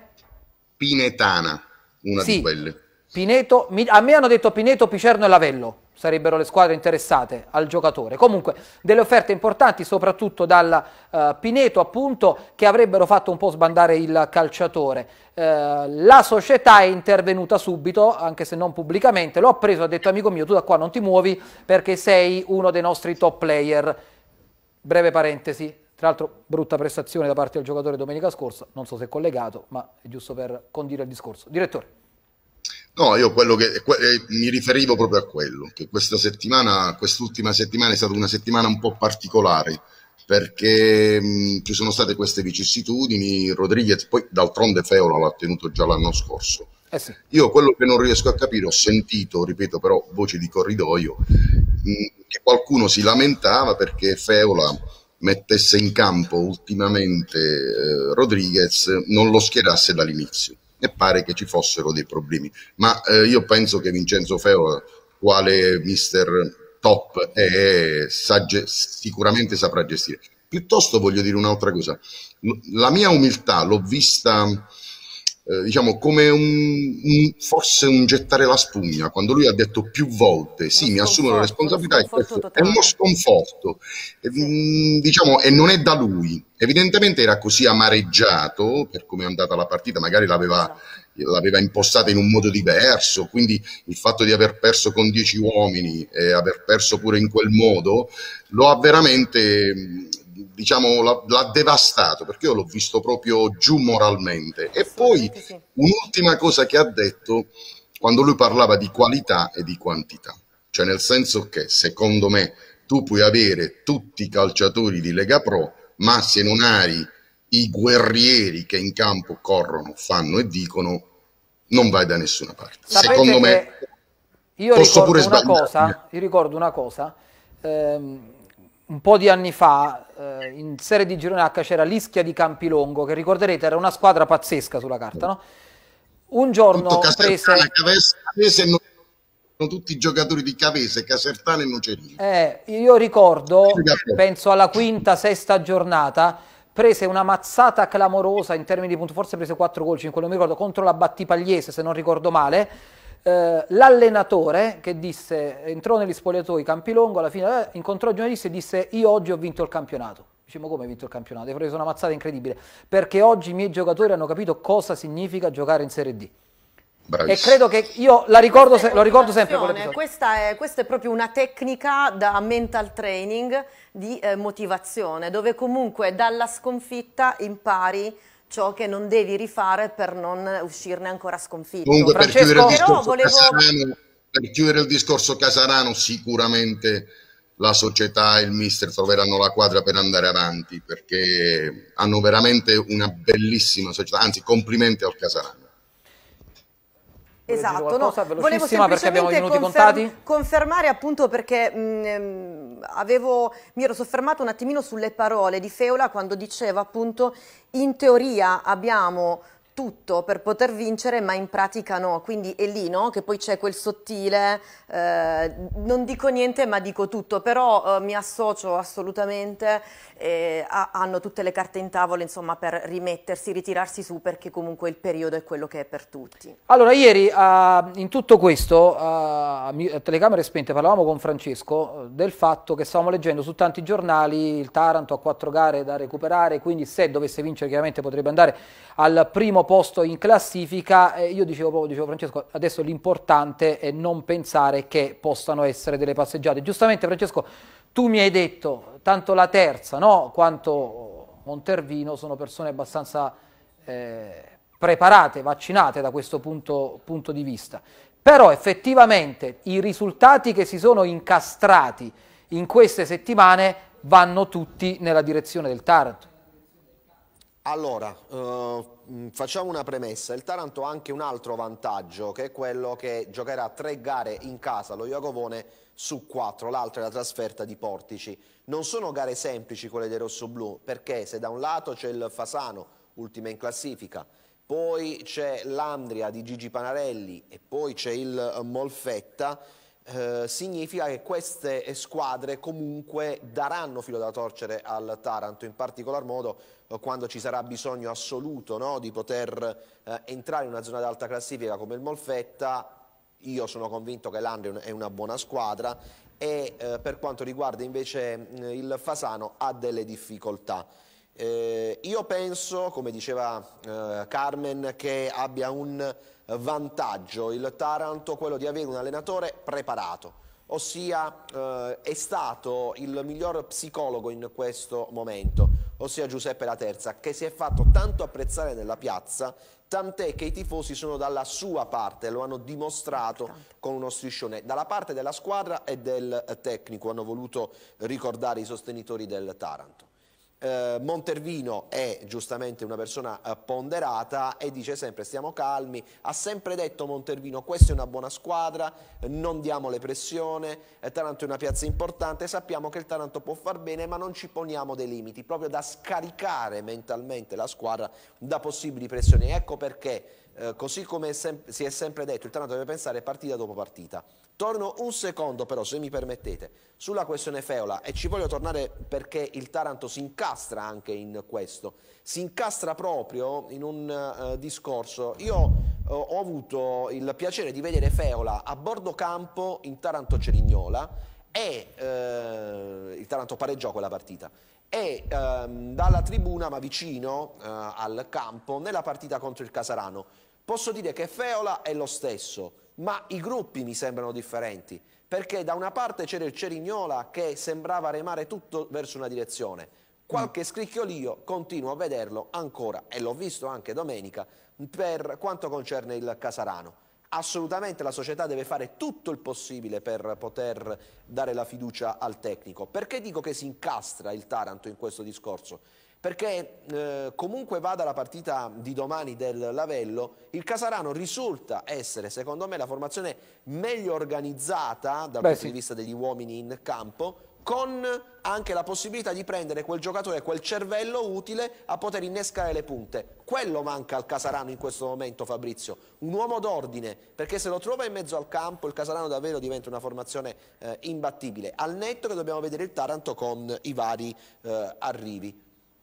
Pinetana, una sì, di quelle. Pineto, mi, a me hanno detto Pineto, Picerno e Lavello sarebbero le squadre interessate al giocatore. Comunque delle offerte importanti, soprattutto dal uh, Pineto, appunto, che avrebbero fatto un po' sbandare il calciatore. Uh, la società è intervenuta subito, anche se non pubblicamente, l'ho preso, ha detto amico mio, tu da qua non ti muovi perché sei uno dei nostri top player. Breve parentesi, tra l'altro brutta prestazione da parte del giocatore domenica scorsa, non so se è collegato, ma è giusto per condire il discorso. Direttore. No, io quello che eh, mi riferivo proprio a quello, che questa settimana, quest'ultima settimana è stata una settimana un po' particolare, perché mh, ci sono state queste vicissitudini. Rodriguez, poi d'altronde Feola l'ha tenuto già l'anno scorso. Eh sì. Io quello che non riesco a capire, ho sentito, ripeto però, voci di corridoio, mh, che qualcuno si lamentava perché Feola mettesse in campo ultimamente eh, Rodriguez, non lo schierasse dall'inizio. E pare che ci fossero dei problemi, ma eh, io penso che Vincenzo Feola, quale mister top, è, sa, sicuramente saprà gestire. Piuttosto voglio dire un'altra cosa, la mia umiltà l'ho vista eh, diciamo come un, un, forse un gettare la spugna, quando lui ha detto più volte sì, mi assumo la responsabilità, e questo è uno sconforto, e, mh, diciamo, e non è da lui. Evidentemente era così amareggiato per come è andata la partita, magari l'aveva l'aveva impostata in un modo diverso, quindi il fatto di aver perso con dieci uomini e aver perso pure in quel modo lo ha veramente, diciamo, l'ha devastato, perché io l'ho visto proprio giù moralmente. E poi un'ultima cosa che ha detto, quando lui parlava di qualità e di quantità, cioè nel senso che secondo me tu puoi avere tutti i calciatori di Lega Pro, ma se non hai i guerrieri che in campo corrono, fanno e dicono, non vai da nessuna parte. Sapete, secondo me io posso ricordo pure una sbagliare. cosa, io ricordo una cosa, ehm, un po' di anni fa eh, in Serie di Girone H c'era l'Ischia di Campilongo, che ricorderete era una squadra pazzesca sulla carta, no? Un giorno prese... Cavese, non... sono tutti giocatori di Cavese, Casertano e Nocerino. Eh, io ricordo, penso alla quinta, sesta giornata, prese una mazzata clamorosa in termini di punti, forse prese quattro gol, cinque, non mi ricordo, contro la Battipagliese, se non ricordo male. Eh, l'allenatore che disse, entrò negli spogliatoi Campilongo, alla fine eh, incontrò i giornalisti e disse: io oggi ho vinto il campionato. Diciamo, come hai vinto il campionato? Hai preso una mazzata incredibile, perché oggi i miei giocatori hanno capito cosa significa giocare in Serie D. Bravissimo. E credo che io la ricordo se, lo ricordo sempre questa è, questa è proprio una tecnica da mental training di eh, motivazione, dove comunque dalla sconfitta impari ciò che non devi rifare per non uscirne ancora sconfitto. Comunque, per Francesco, chiudere, il discorso volevo... Casarano, per chiudere il discorso Casarano, sicuramente la società e il mister troveranno la quadra per andare avanti, perché hanno veramente una bellissima società, anzi complimenti al Casarano. Esatto, no, volevo semplicemente confer confermare appunto perché mh, avevo, mi ero soffermato un attimino sulle parole di Feola quando diceva appunto in teoria abbiamo tutto per poter vincere, ma in pratica no, quindi è lì, no? Che poi c'è quel sottile, eh, non dico niente ma dico tutto, però eh, mi associo assolutamente, eh, a, hanno tutte le carte in tavola, insomma, per rimettersi, ritirarsi su, perché comunque il periodo è quello che è per tutti. Allora, ieri uh, in tutto questo, uh, a telecamere spente, parlavamo con Francesco uh, del fatto che stavamo leggendo su tanti giornali il Taranto ha quattro gare da recuperare, quindi se dovesse vincere chiaramente potrebbe andare al primo posto in classifica. E io dicevo proprio, dicevo Francesco, adesso l'importante è non pensare che possano essere delle passeggiate. Giustamente Francesco, tu mi hai detto, tanto la terza, no, quanto Montervino sono persone abbastanza eh, preparate, vaccinate da questo punto, punto di vista. Però effettivamente i risultati che si sono incastrati in queste settimane vanno tutti nella direzione del Taranto. Allora, eh, facciamo una premessa. Il Taranto ha anche un altro vantaggio, che è quello che giocherà tre gare in casa, lo Iacovone, su quattro, l'altra è la trasferta di Portici. Non sono gare semplici quelle dei rossoblù, perché se da un lato c'è il Fasano, ultima in classifica, poi c'è l'Andria di Gigi Panarelli e poi c'è il Molfetta, Eh, significa che queste squadre comunque daranno filo da torcere al Taranto, in particolar modo eh, quando ci sarà bisogno assoluto, no, di poter eh, entrare in una zona di alta classifica come il Molfetta. Io sono convinto che l'Andria è una buona squadra e eh, per quanto riguarda invece eh, il Fasano ha delle difficoltà. Eh, io penso, come diceva eh, Carmen, che abbia un vantaggio il Taranto, quello di avere un allenatore preparato, ossia eh, è stato il miglior psicologo in questo momento, ossia Giuseppe La Terza, che si è fatto tanto apprezzare nella piazza, tant'è che i tifosi sono dalla sua parte, lo hanno dimostrato con uno striscione, dalla parte della squadra e del tecnico, hanno voluto ricordare i sostenitori del Taranto. Eh, Montervino è giustamente una persona eh, ponderata e dice sempre stiamo calmi, ha sempre detto Montervino questa è una buona squadra, eh, non diamole pressione, eh, Taranto è una piazza importante, sappiamo che il Taranto può far bene ma non ci poniamo dei limiti, proprio da scaricare mentalmente la squadra da possibili pressioni. Ecco perché eh, così come si è sempre detto il Taranto deve pensare partita dopo partita. Torno un secondo però, se mi permettete, sulla questione Feola, e ci voglio tornare perché il Taranto si incastra anche in questo, si incastra proprio in un uh, discorso. Io uh, ho avuto il piacere di vedere Feola a bordo campo in Taranto-Cerignola e uh, il Taranto pareggiò quella partita. E uh, dalla tribuna, ma vicino uh, al campo, nella partita contro il Casarano. Posso dire che Feola è lo stesso, ma i gruppi mi sembrano differenti, perché da una parte c'era il Cerignola che sembrava remare tutto verso una direzione, qualche scricchiolio continuo a vederlo ancora, e l'ho visto anche domenica, per quanto concerne il Casarano. Assolutamente la società deve fare tutto il possibile per poter dare la fiducia al tecnico. Perché dico che si incastra il Taranto in questo discorso? Perché eh, comunque vada la partita di domani del Lavello, il Casarano risulta essere, secondo me, la formazione meglio organizzata dal Beh, punto sì. di vista degli uomini in campo, con anche la possibilità di prendere quel giocatore, quel cervello utile a poter innescare le punte. Quello manca al Casarano in questo momento, Fabrizio, un uomo d'ordine, perché se lo trova in mezzo al campo il Casarano davvero diventa una formazione eh, imbattibile, al netto che dobbiamo vedere il Taranto con i vari eh, arrivi.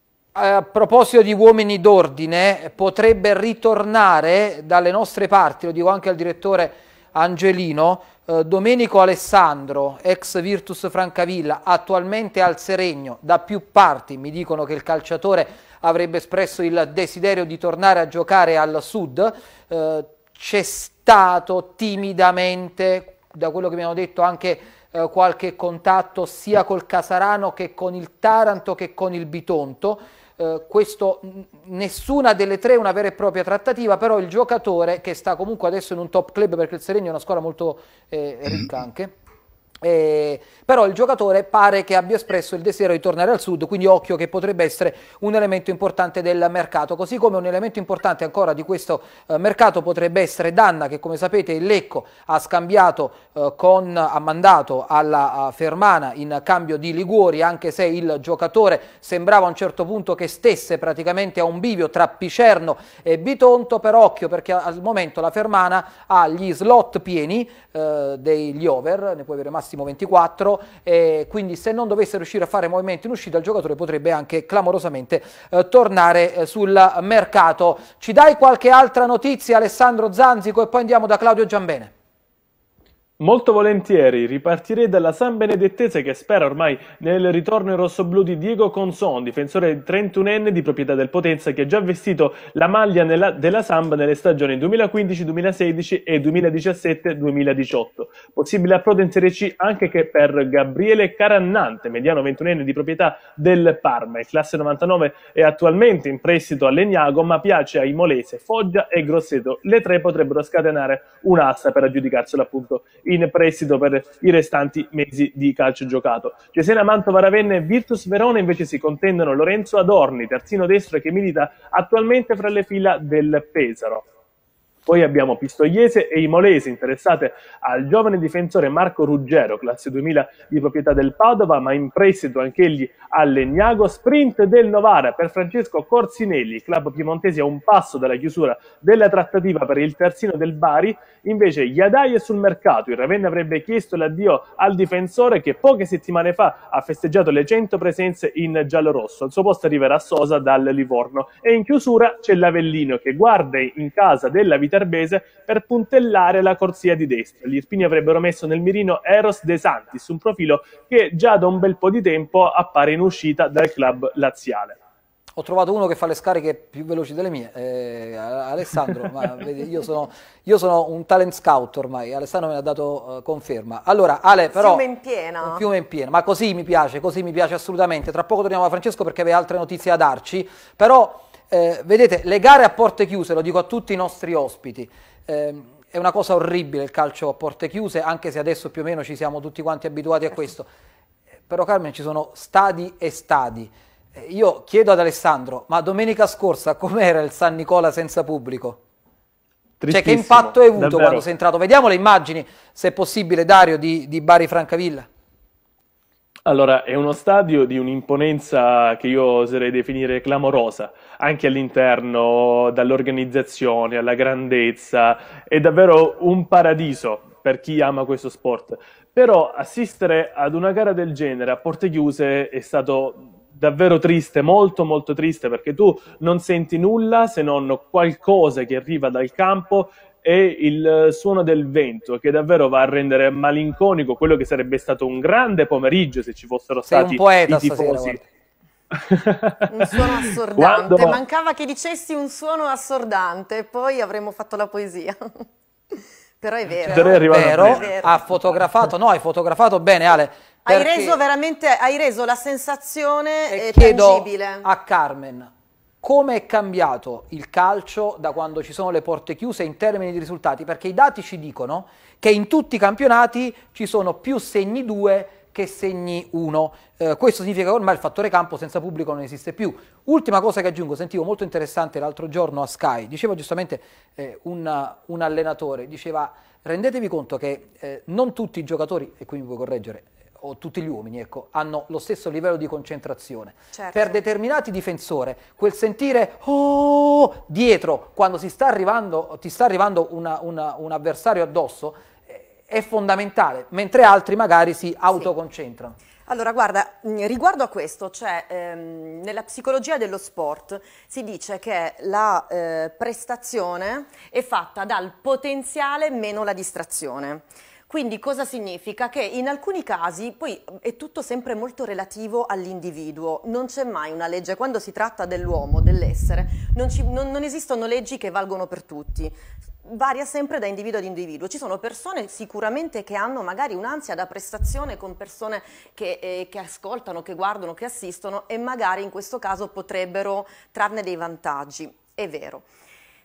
A proposito di uomini d'ordine, potrebbe ritornare dalle nostre parti, lo dico anche al direttore Angelino, eh, Domenico Alessandro, ex Virtus Francavilla, attualmente al Seregno. Da più parti mi dicono che il calciatore avrebbe espresso il desiderio di tornare a giocare al sud. Eh, c'è stato timidamente, da quello che mi hanno detto, anche eh, qualche contatto sia col Casarano che con il Taranto che con il Bitonto. Uh, questo, nessuna delle tre è una vera e propria trattativa, però il giocatore, che sta comunque adesso in un top club perché il Seregno è una squadra molto eh, ricca anche, Eh, però il giocatore pare che abbia espresso il desiderio di tornare al sud, quindi occhio che potrebbe essere un elemento importante del mercato, così come un elemento importante ancora di questo eh, mercato potrebbe essere Danna, che come sapete il Lecco ha scambiato eh, con, ha mandato alla Fermana in cambio di Liguori, anche se il giocatore sembrava a un certo punto che stesse praticamente a un bivio tra Picerno e Bitonto, però occhio perché al momento la Fermana ha gli slot pieni eh, degli over, ne puoi avere massimo ventiquattro, e quindi se non dovesse riuscire a fare movimenti in uscita il giocatore potrebbe anche clamorosamente eh, tornare eh, sul mercato. Ci dai qualche altra notizia, Alessandro Zanzico, e poi andiamo da Claudio Giambene? Molto volentieri, ripartirei dalla San Benedettese che spera ormai nel ritorno in rossoblù di Diego Conson, difensore trentunenne di proprietà del Potenza che ha già vestito la maglia nella, della Samb nelle stagioni duemilaquindici duemilasedici e duemiladiciassette duemiladiciotto. Possibile approdo in Serie C anche che per Gabriele Carannante, mediano ventunenne di proprietà del Parma. Il classe novantanove è attualmente in prestito a Legnago, ma piace a Imolese, Foggia e Grosseto. Le tre potrebbero scatenare un'asta per aggiudicarselo appunto in prestito per i restanti mesi di calcio giocato. Cesena, Mantova, Ravenna e Virtus Verona invece si contendono Lorenzo Adorni, terzino destro che milita attualmente fra le fila del Pesaro. Poi abbiamo Pistoiese e Imolese interessate al giovane difensore Marco Ruggero, classe duemila di proprietà del Padova, ma in prestito anch'egli al Legnago. Sprint del Novara per Francesco Corsinelli, il club piemontese a un passo dalla chiusura della trattativa per il terzino del Bari. Invece Iadai è sul mercato, il Ravenna avrebbe chiesto l'addio al difensore che poche settimane fa ha festeggiato le cento presenze in giallorosso. Al suo posto arriverà Sosa dal Livorno. E in chiusura c'è l'Avellino che guarda in casa della Viterbese per puntellare la corsia di destra. Gli Irpini avrebbero messo nel mirino Eros De Santis, un profilo che già da un bel po' di tempo appare in uscita dal club laziale. Ho trovato uno che fa le scariche più veloci delle mie, eh, Alessandro, ma vedi, io, sono, io sono un talent scout ormai, Alessandro me ne ha dato uh, conferma. Allora, Ale, però... Fiume in piena. Un fiume in piena, ma così mi piace, così mi piace assolutamente. Tra poco torniamo a Francesco perché aveva altre notizie da darci, però, eh, vedete, le gare a porte chiuse, lo dico a tutti i nostri ospiti, eh, è una cosa orribile il calcio a porte chiuse, anche se adesso più o meno ci siamo tutti quanti abituati a questo. Però, Carmen, ci sono stadi e stadi. Io chiedo ad Alessandro, ma domenica scorsa com'era il San Nicola senza pubblico? Cioè, che impatto hai avuto davvero. Quando sei entrato? Vediamo le immagini, se è possibile, Dario, di, di Bari Francavilla. Allora, è uno stadio di un'imponenza che io oserei definire clamorosa, anche all'interno, dall'organizzazione, alla grandezza, è davvero un paradiso per chi ama questo sport. Però assistere ad una gara del genere a porte chiuse è stato davvero triste, molto molto triste, perché tu non senti nulla se non qualcosa che arriva dal campo e il suono del vento, che davvero va a rendere malinconico quello che sarebbe stato un grande pomeriggio se ci fossero Sei stati un poeta i tifosi. Stasera, un suono assordante, Quando... mancava che dicessi un suono assordante e poi avremmo fatto la poesia. Però è vero, cioè, è vero, è vero, ha fotografato, no, hai fotografato bene, Ale. Hai reso veramente, hai reso la sensazione e eh, chiedo tangibile. A Carmen, come è cambiato il calcio da quando ci sono le porte chiuse in termini di risultati? Perché i dati ci dicono che in tutti i campionati ci sono più segni due che segni uno. Eh, questo significa che ormai il fattore campo senza pubblico non esiste più. Ultima cosa che aggiungo, sentivo molto interessante l'altro giorno a Sky, diceva giustamente eh, un, un allenatore, diceva rendetevi conto che eh, non tutti i giocatori, e qui mi puoi correggere, o tutti gli uomini, ecco, hanno lo stesso livello di concentrazione. Certo. Per determinati difensori, quel sentire oh dietro quando si sta arrivando, ti sta arrivando una, una, un avversario addosso eh, è fondamentale, mentre altri magari si autoconcentrano. Sì. Allora, guarda, riguardo a questo, cioè ehm, nella psicologia dello sport si dice che la eh, prestazione è fatta dal potenziale meno la distrazione. Quindi cosa significa? Che in alcuni casi, poi è tutto sempre molto relativo all'individuo, non c'è mai una legge, quando si tratta dell'uomo, dell'essere, non, non, non esistono leggi che valgono per tutti, varia sempre da individuo ad individuo. Ci sono persone sicuramente che hanno magari un'ansia da prestazione con persone che, eh, che ascoltano, che guardano, che assistono e magari in questo caso potrebbero trarne dei vantaggi, è vero.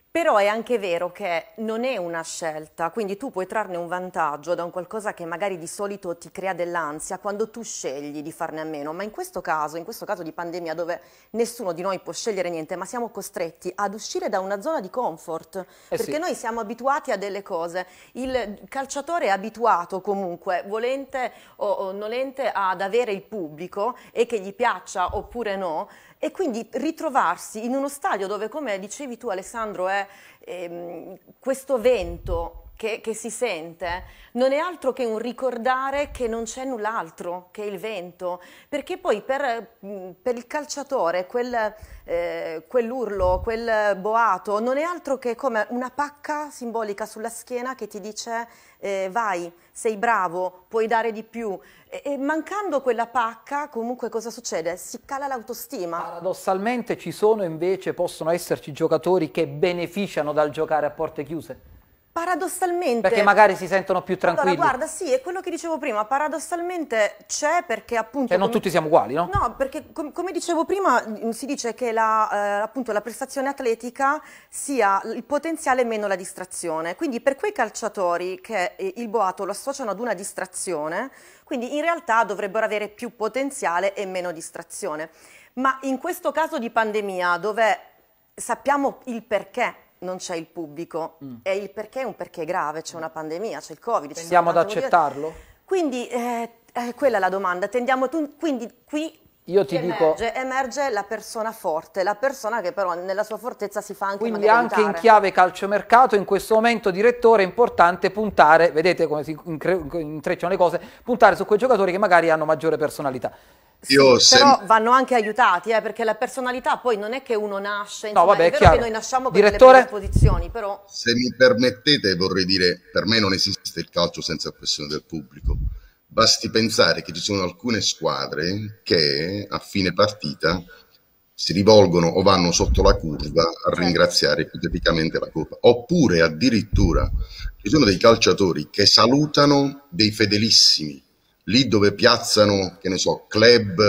Però è anche vero che non è una scelta, quindi tu puoi trarne un vantaggio da un qualcosa che magari di solito ti crea dell'ansia quando tu scegli di farne a meno, ma in questo caso, in questo caso di pandemia dove nessuno di noi può scegliere niente, ma siamo costretti ad uscire da una zona di comfort, eh perché sì. Noi siamo abituati a delle cose, il calciatore è abituato comunque, volente o, o nolente, ad avere il pubblico e che gli piaccia oppure no, e quindi ritrovarsi in uno stadio dove, come dicevi tu Alessandro, è ehm, questo vento che, che si sente, non è altro che un ricordare che non c'è null'altro che il vento, perché poi per, per il calciatore quel, eh, quell'urlo, quel boato non è altro che come una pacca simbolica sulla schiena che ti dice eh, vai, sei bravo, puoi dare di più. E, e mancando quella pacca comunque cosa succede? Si cala l'autostima. Paradossalmente ci sono invece, possono esserci giocatori che beneficiano dal giocare a porte chiuse? Paradossalmente... Perché magari si sentono più tranquilli. Allora, guarda, sì, è quello che dicevo prima, paradossalmente c'è perché appunto... Cioè non come... tutti siamo uguali, no? No, perché com come dicevo prima, si dice che la, eh, appunto, la prestazione atletica sia il potenziale meno la distrazione. Quindi per quei calciatori che eh, il boato lo associano ad una distrazione, quindi in realtà dovrebbero avere più potenziale e meno distrazione. Ma in questo caso di pandemia, dove sappiamo il perché non c'è il pubblico, mm. e il perché è un perché grave, c'è una pandemia, c'è il Covid. Tendiamo ad accettarlo? Quindi, eh, eh, quella è la domanda, tendiamo tu, quindi qui Io ti emerge, dico... emerge la persona forte, la persona che però nella sua fortezza si fa anche Quindi anche aiutare. In chiave calciomercato, in questo momento, direttore, è importante puntare, vedete come si intrecciano le cose, puntare su quei giocatori che magari hanno maggiore personalità. Sì, Io però sem... vanno anche aiutati, eh, perché la personalità poi non è che uno nasce, insomma, no, vabbè, è vero chiaro. Che noi nasciamo con Direttore? delle predisposizioni, però... Se mi permettete vorrei dire, per me non esiste il calcio senza pressione del pubblico. Basti pensare che ci sono alcune squadre che a fine partita si rivolgono o vanno sotto la curva a ringraziare ipoteticamente la Coppa, oppure addirittura ci sono dei calciatori che salutano dei fedelissimi, lì dove piazzano, che ne so, club,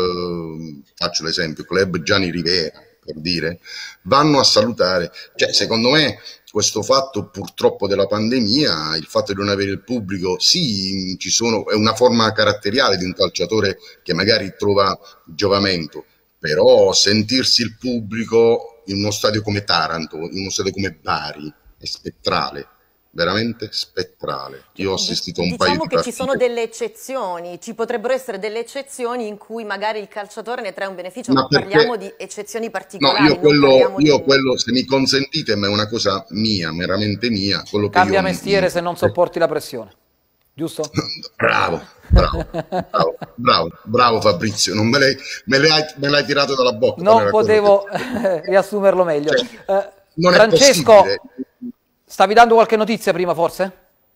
eh, faccio l'esempio, club Gianni Rivera, per dire, vanno a salutare. Cioè, secondo me, questo fatto purtroppo della pandemia, il fatto di non avere il pubblico, sì, ci sono, è una forma caratteriale di un calciatore che magari trova giovamento, però sentirsi il pubblico in uno stadio come Taranto, in uno stadio come Bari, è spettrale. Veramente spettrale. Io ho assistito a un diciamo paio di che partite. Ci sono delle eccezioni, ci potrebbero essere delle eccezioni in cui magari il calciatore ne trae un beneficio, ma, ma perché... parliamo di eccezioni particolari. No, io quello, io di... quello, se mi consentite, ma è una cosa mia, meramente mia. Quello Cambia che io... mestiere se non sopporti la pressione, giusto? Bravo, bravo, bravo, bravo, bravo Fabrizio, non me l'hai me me l'hai tirato dalla bocca. Non potevo che... riassumerlo meglio. Cioè, eh, non Francesco... è Stavi dando qualche notizia prima, forse?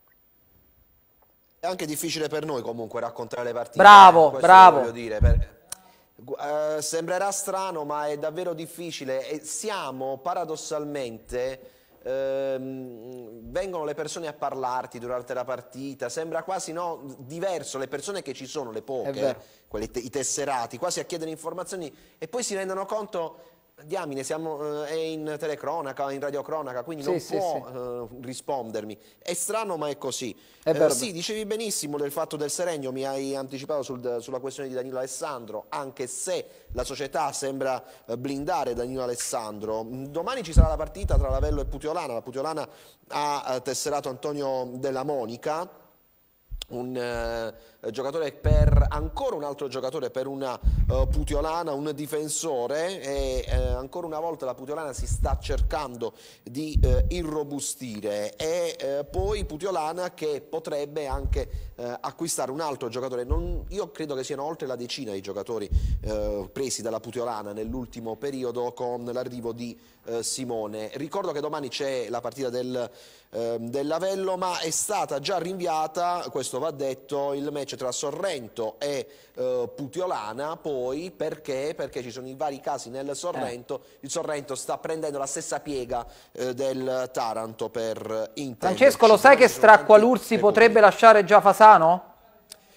È anche difficile per noi comunque raccontare le partite. Bravo, Questo bravo. Voglio dire, per... uh, sembrerà strano, ma è davvero difficile. E siamo paradossalmente... Ehm, vengono le persone a parlarti durante la partita, sembra quasi no, diverso, le persone che ci sono, le poche, quelli te, i tesserati, quasi a chiedere informazioni e poi si rendono conto... Diamine, siamo, eh, è in telecronaca, in radiocronaca, quindi sì, non sì, può sì. Eh, rispondermi. È strano, ma è così. È eh, sì, dicevi benissimo del fatto del Seregno, mi hai anticipato sul, sulla questione di Danilo Alessandro, anche se la società sembra blindare Danilo Alessandro. Domani ci sarà la partita tra Lavello e Puteolana. La Puteolana ha tesserato Antonio Della Monica, un uh, giocatore per ancora un altro giocatore per una uh, Puteolana, un difensore, e uh, ancora una volta la Puteolana si sta cercando di uh, irrobustire e uh, poi Puteolana che potrebbe anche uh, acquistare un altro giocatore. Non, io credo che siano oltre la decina i giocatori uh, presi dalla Puteolana nell'ultimo periodo con l'arrivo di uh, Simone. Ricordo che domani c'è la partita del del Lavello, ma è stata già rinviata, questo va detto, il match tra Sorrento e eh, Puteolana, poi perché? Perché ci sono i vari casi nel Sorrento, eh. il Sorrento sta prendendo la stessa piega eh, del Taranto per intenderci. Francesco, lo sai che Stracqualursi potrebbe lasciare già Fasano?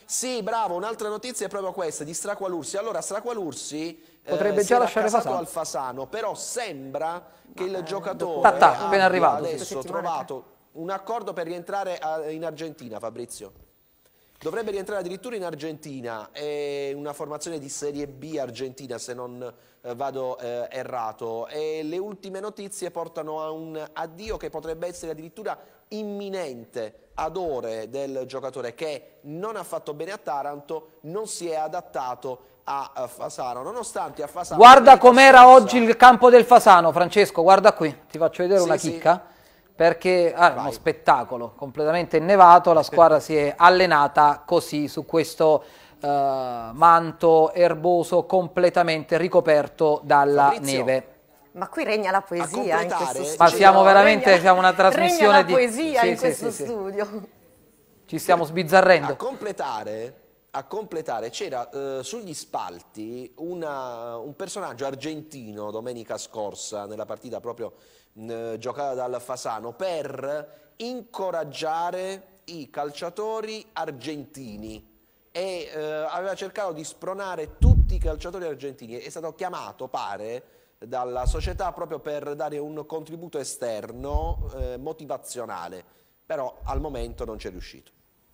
Sì, bravo, un'altra notizia è proprio questa, di Straqualursi. Allora, Straqualursi potrebbe eh, già si lasciare era casato Fasano. al Fasano, però sembra che il giocatore Ta, ta, appena abbia arrivato, adesso sì. trovato un accordo per rientrare a, in Argentina, Fabrizio. Dovrebbe rientrare addirittura in Argentina, è una formazione di Serie B argentina, se non eh, vado eh, errato, e le ultime notizie portano a un addio che potrebbe essere addirittura imminente, ad ore del giocatore che non ha fatto bene a Taranto, non si è adattato a Fasano, nonostante a Fasano... Guarda com'era oggi il campo del Fasano, Francesco, guarda qui, ti faccio vedere Sì, una sì. chicca, perché ah, è uno spettacolo, completamente innevato, la squadra si è allenata così, su questo uh, manto erboso completamente ricoperto dalla Fabrizio. neve. Ma qui regna la poesia in questo studio. Ma siamo veramente, regna, siamo una trasmissione regna la di... poesia sì, in sì, questo sì, sì. studio. Ci stiamo sbizzarrendo. A completare, a completare c'era eh, sugli spalti una, un personaggio argentino domenica scorsa, nella partita proprio mh, giocata dal Fasano, per incoraggiare i calciatori argentini e eh, aveva cercato di spronare tutti i calciatori argentini. È stato chiamato, pare, dalla società proprio per dare un contributo esterno eh, motivazionale, però al momento non c'è riuscito.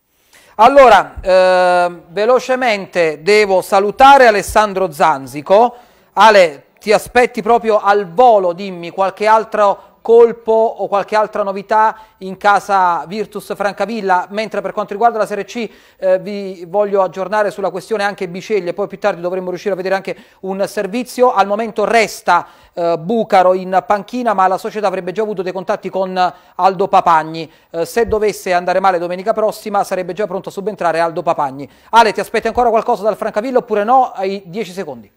Allora, eh, velocemente devo salutare Alessandro Zanzico. Ale, ti aspetti proprio al volo, dimmi qualche altro colpo o qualche altra novità in casa Virtus Francavilla, mentre per quanto riguarda la Serie C eh, vi voglio aggiornare sulla questione anche Biceglie, poi più tardi dovremmo riuscire a vedere anche un servizio. Al momento resta eh, Bucaro in panchina, ma la società avrebbe già avuto dei contatti con Aldo Papagni, eh, se dovesse andare male domenica prossima sarebbe già pronto a subentrare Aldo Papagni. Ale, ti aspetti ancora qualcosa dal Francavilla oppure no? Hai dieci secondi.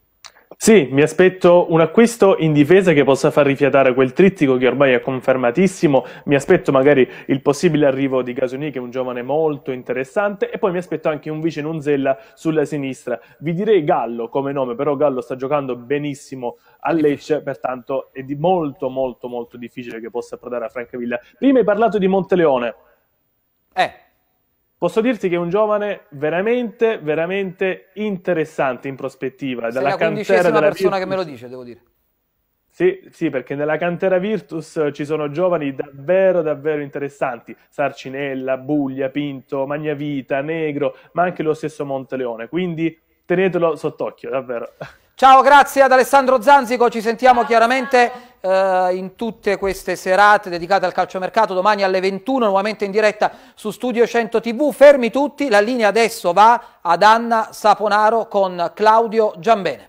Sì, mi aspetto un acquisto in difesa che possa far rifiatare quel trittico che ormai è confermatissimo, mi aspetto magari il possibile arrivo di Casoni, che è un giovane molto interessante, e poi mi aspetto anche un vice Nunzella sulla sinistra. Vi direi Gallo come nome, però Gallo sta giocando benissimo a Lecce, pertanto è di molto molto molto difficile che possa approdare a Francavilla. Prima hai parlato di Monteleone. Eh. Posso dirti che è un giovane veramente, veramente interessante in prospettiva. Sei dalla la cantera quindicesima della persona Virtus. che me lo dice, devo dire. Sì, sì, perché nella cantera Virtus ci sono giovani davvero, davvero interessanti. Sarcinella, Buglia, Pinto, Magnavita, Negro, ma anche lo stesso Monteleone. Quindi tenetelo sott'occhio, davvero. Ciao, grazie ad Alessandro Zanzico, ci sentiamo chiaramente eh, in tutte queste serate dedicate al calciomercato, domani alle ventuno, nuovamente in diretta su Studio cento tivù. Fermi tutti, la linea adesso va ad Anna Saponaro con Claudio Giambene.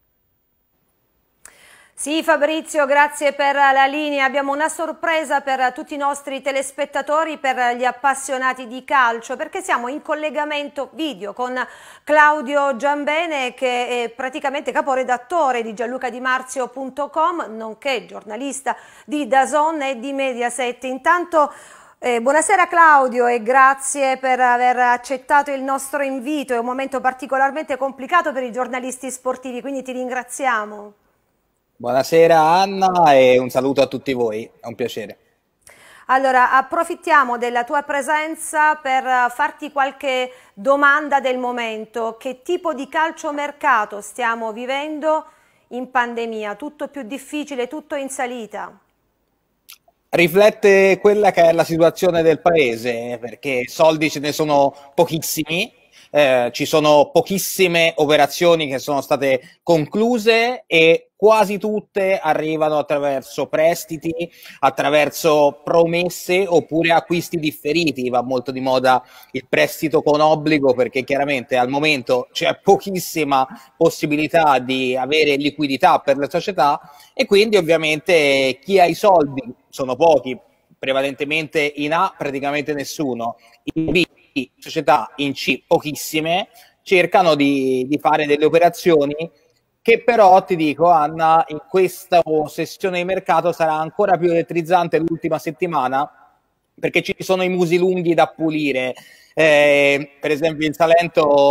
Sì, Fabrizio, grazie per la linea. Abbiamo una sorpresa per tutti i nostri telespettatori, per gli appassionati di calcio, perché siamo in collegamento video con Claudio Giambene, che è praticamente caporedattore di gianluca di marzio punto com, nonché giornalista di DAZN e di Mediaset. Intanto Eh, buonasera Claudio e grazie per aver accettato il nostro invito. È un momento particolarmente complicato per i giornalisti sportivi, quindi ti ringraziamo. Buonasera Anna e un saluto a tutti voi, è un piacere. Allora, approfittiamo della tua presenza per farti qualche domanda del momento. Che tipo di calciomercato stiamo vivendo in pandemia? Tutto più difficile, tutto in salita? Riflette quella che è la situazione del paese, perché soldi ce ne sono pochissimi. Eh, ci sono pochissime operazioni che sono state concluse e quasi tutte arrivano attraverso prestiti, attraverso promesse oppure acquisti differiti. Va molto di moda il prestito con obbligo, perché chiaramente al momento c'è pochissima possibilità di avere liquidità per le società e quindi ovviamente chi ha i soldi, sono pochi, prevalentemente in A praticamente nessuno, in B società, in C pochissime, cercano di, di fare delle operazioni che però, ti dico Anna, in questa sessione di mercato sarà ancora più elettrizzante l'ultima settimana, perché ci sono i musi lunghi da pulire. Eh, per esempio in Salento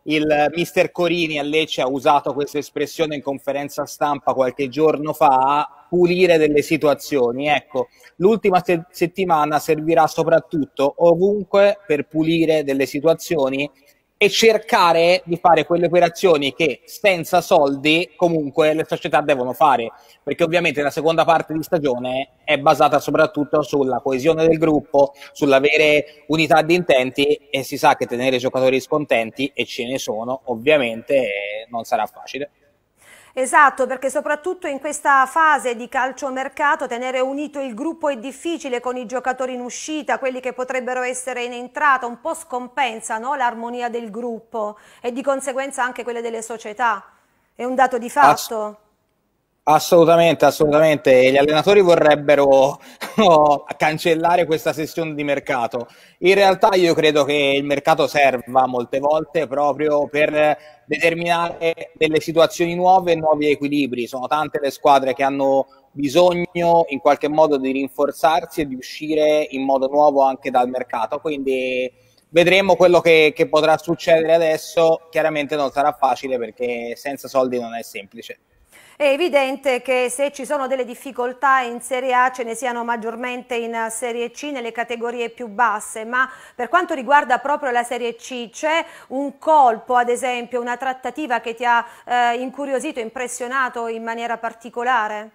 il mister Corini a Lecce ha usato questa espressione in conferenza stampa qualche giorno fa, pulire delle situazioni. Ecco, l'ultima se- settimana servirà soprattutto ovunque per pulire delle situazioni e cercare di fare quelle operazioni che senza soldi comunque le società devono fare, perché ovviamente la seconda parte di stagione è basata soprattutto sulla coesione del gruppo, sull'avere unità di intenti, e si sa che tenere i giocatori scontenti, e ce ne sono ovviamente, non sarà facile. Esatto, perché soprattutto in questa fase di calciomercato tenere unito il gruppo è difficile, con i giocatori in uscita, quelli che potrebbero essere in entrata, un po' scompensa, no? L'armonia del gruppo e di conseguenza anche quelle delle società. È un dato di fatto. Ass- assolutamente, assolutamente. Gli allenatori vorrebbero oh, cancellare questa sessione di mercato. In realtà io credo che il mercato serva molte volte proprio per determinare delle situazioni nuove e nuovi equilibri. Sono tante le squadre che hanno bisogno in qualche modo di rinforzarsi e di uscire in modo nuovo anche dal mercato, quindi vedremo quello che, che potrà succedere adesso. Chiaramente non sarà facile, perché senza soldi non è semplice. È evidente che se ci sono delle difficoltà in Serie A ce ne siano maggiormente in Serie C, nelle categorie più basse, ma per quanto riguarda proprio la Serie C c'è un colpo, ad esempio, una trattativa che ti ha eh, incuriosito, impressionato in maniera particolare?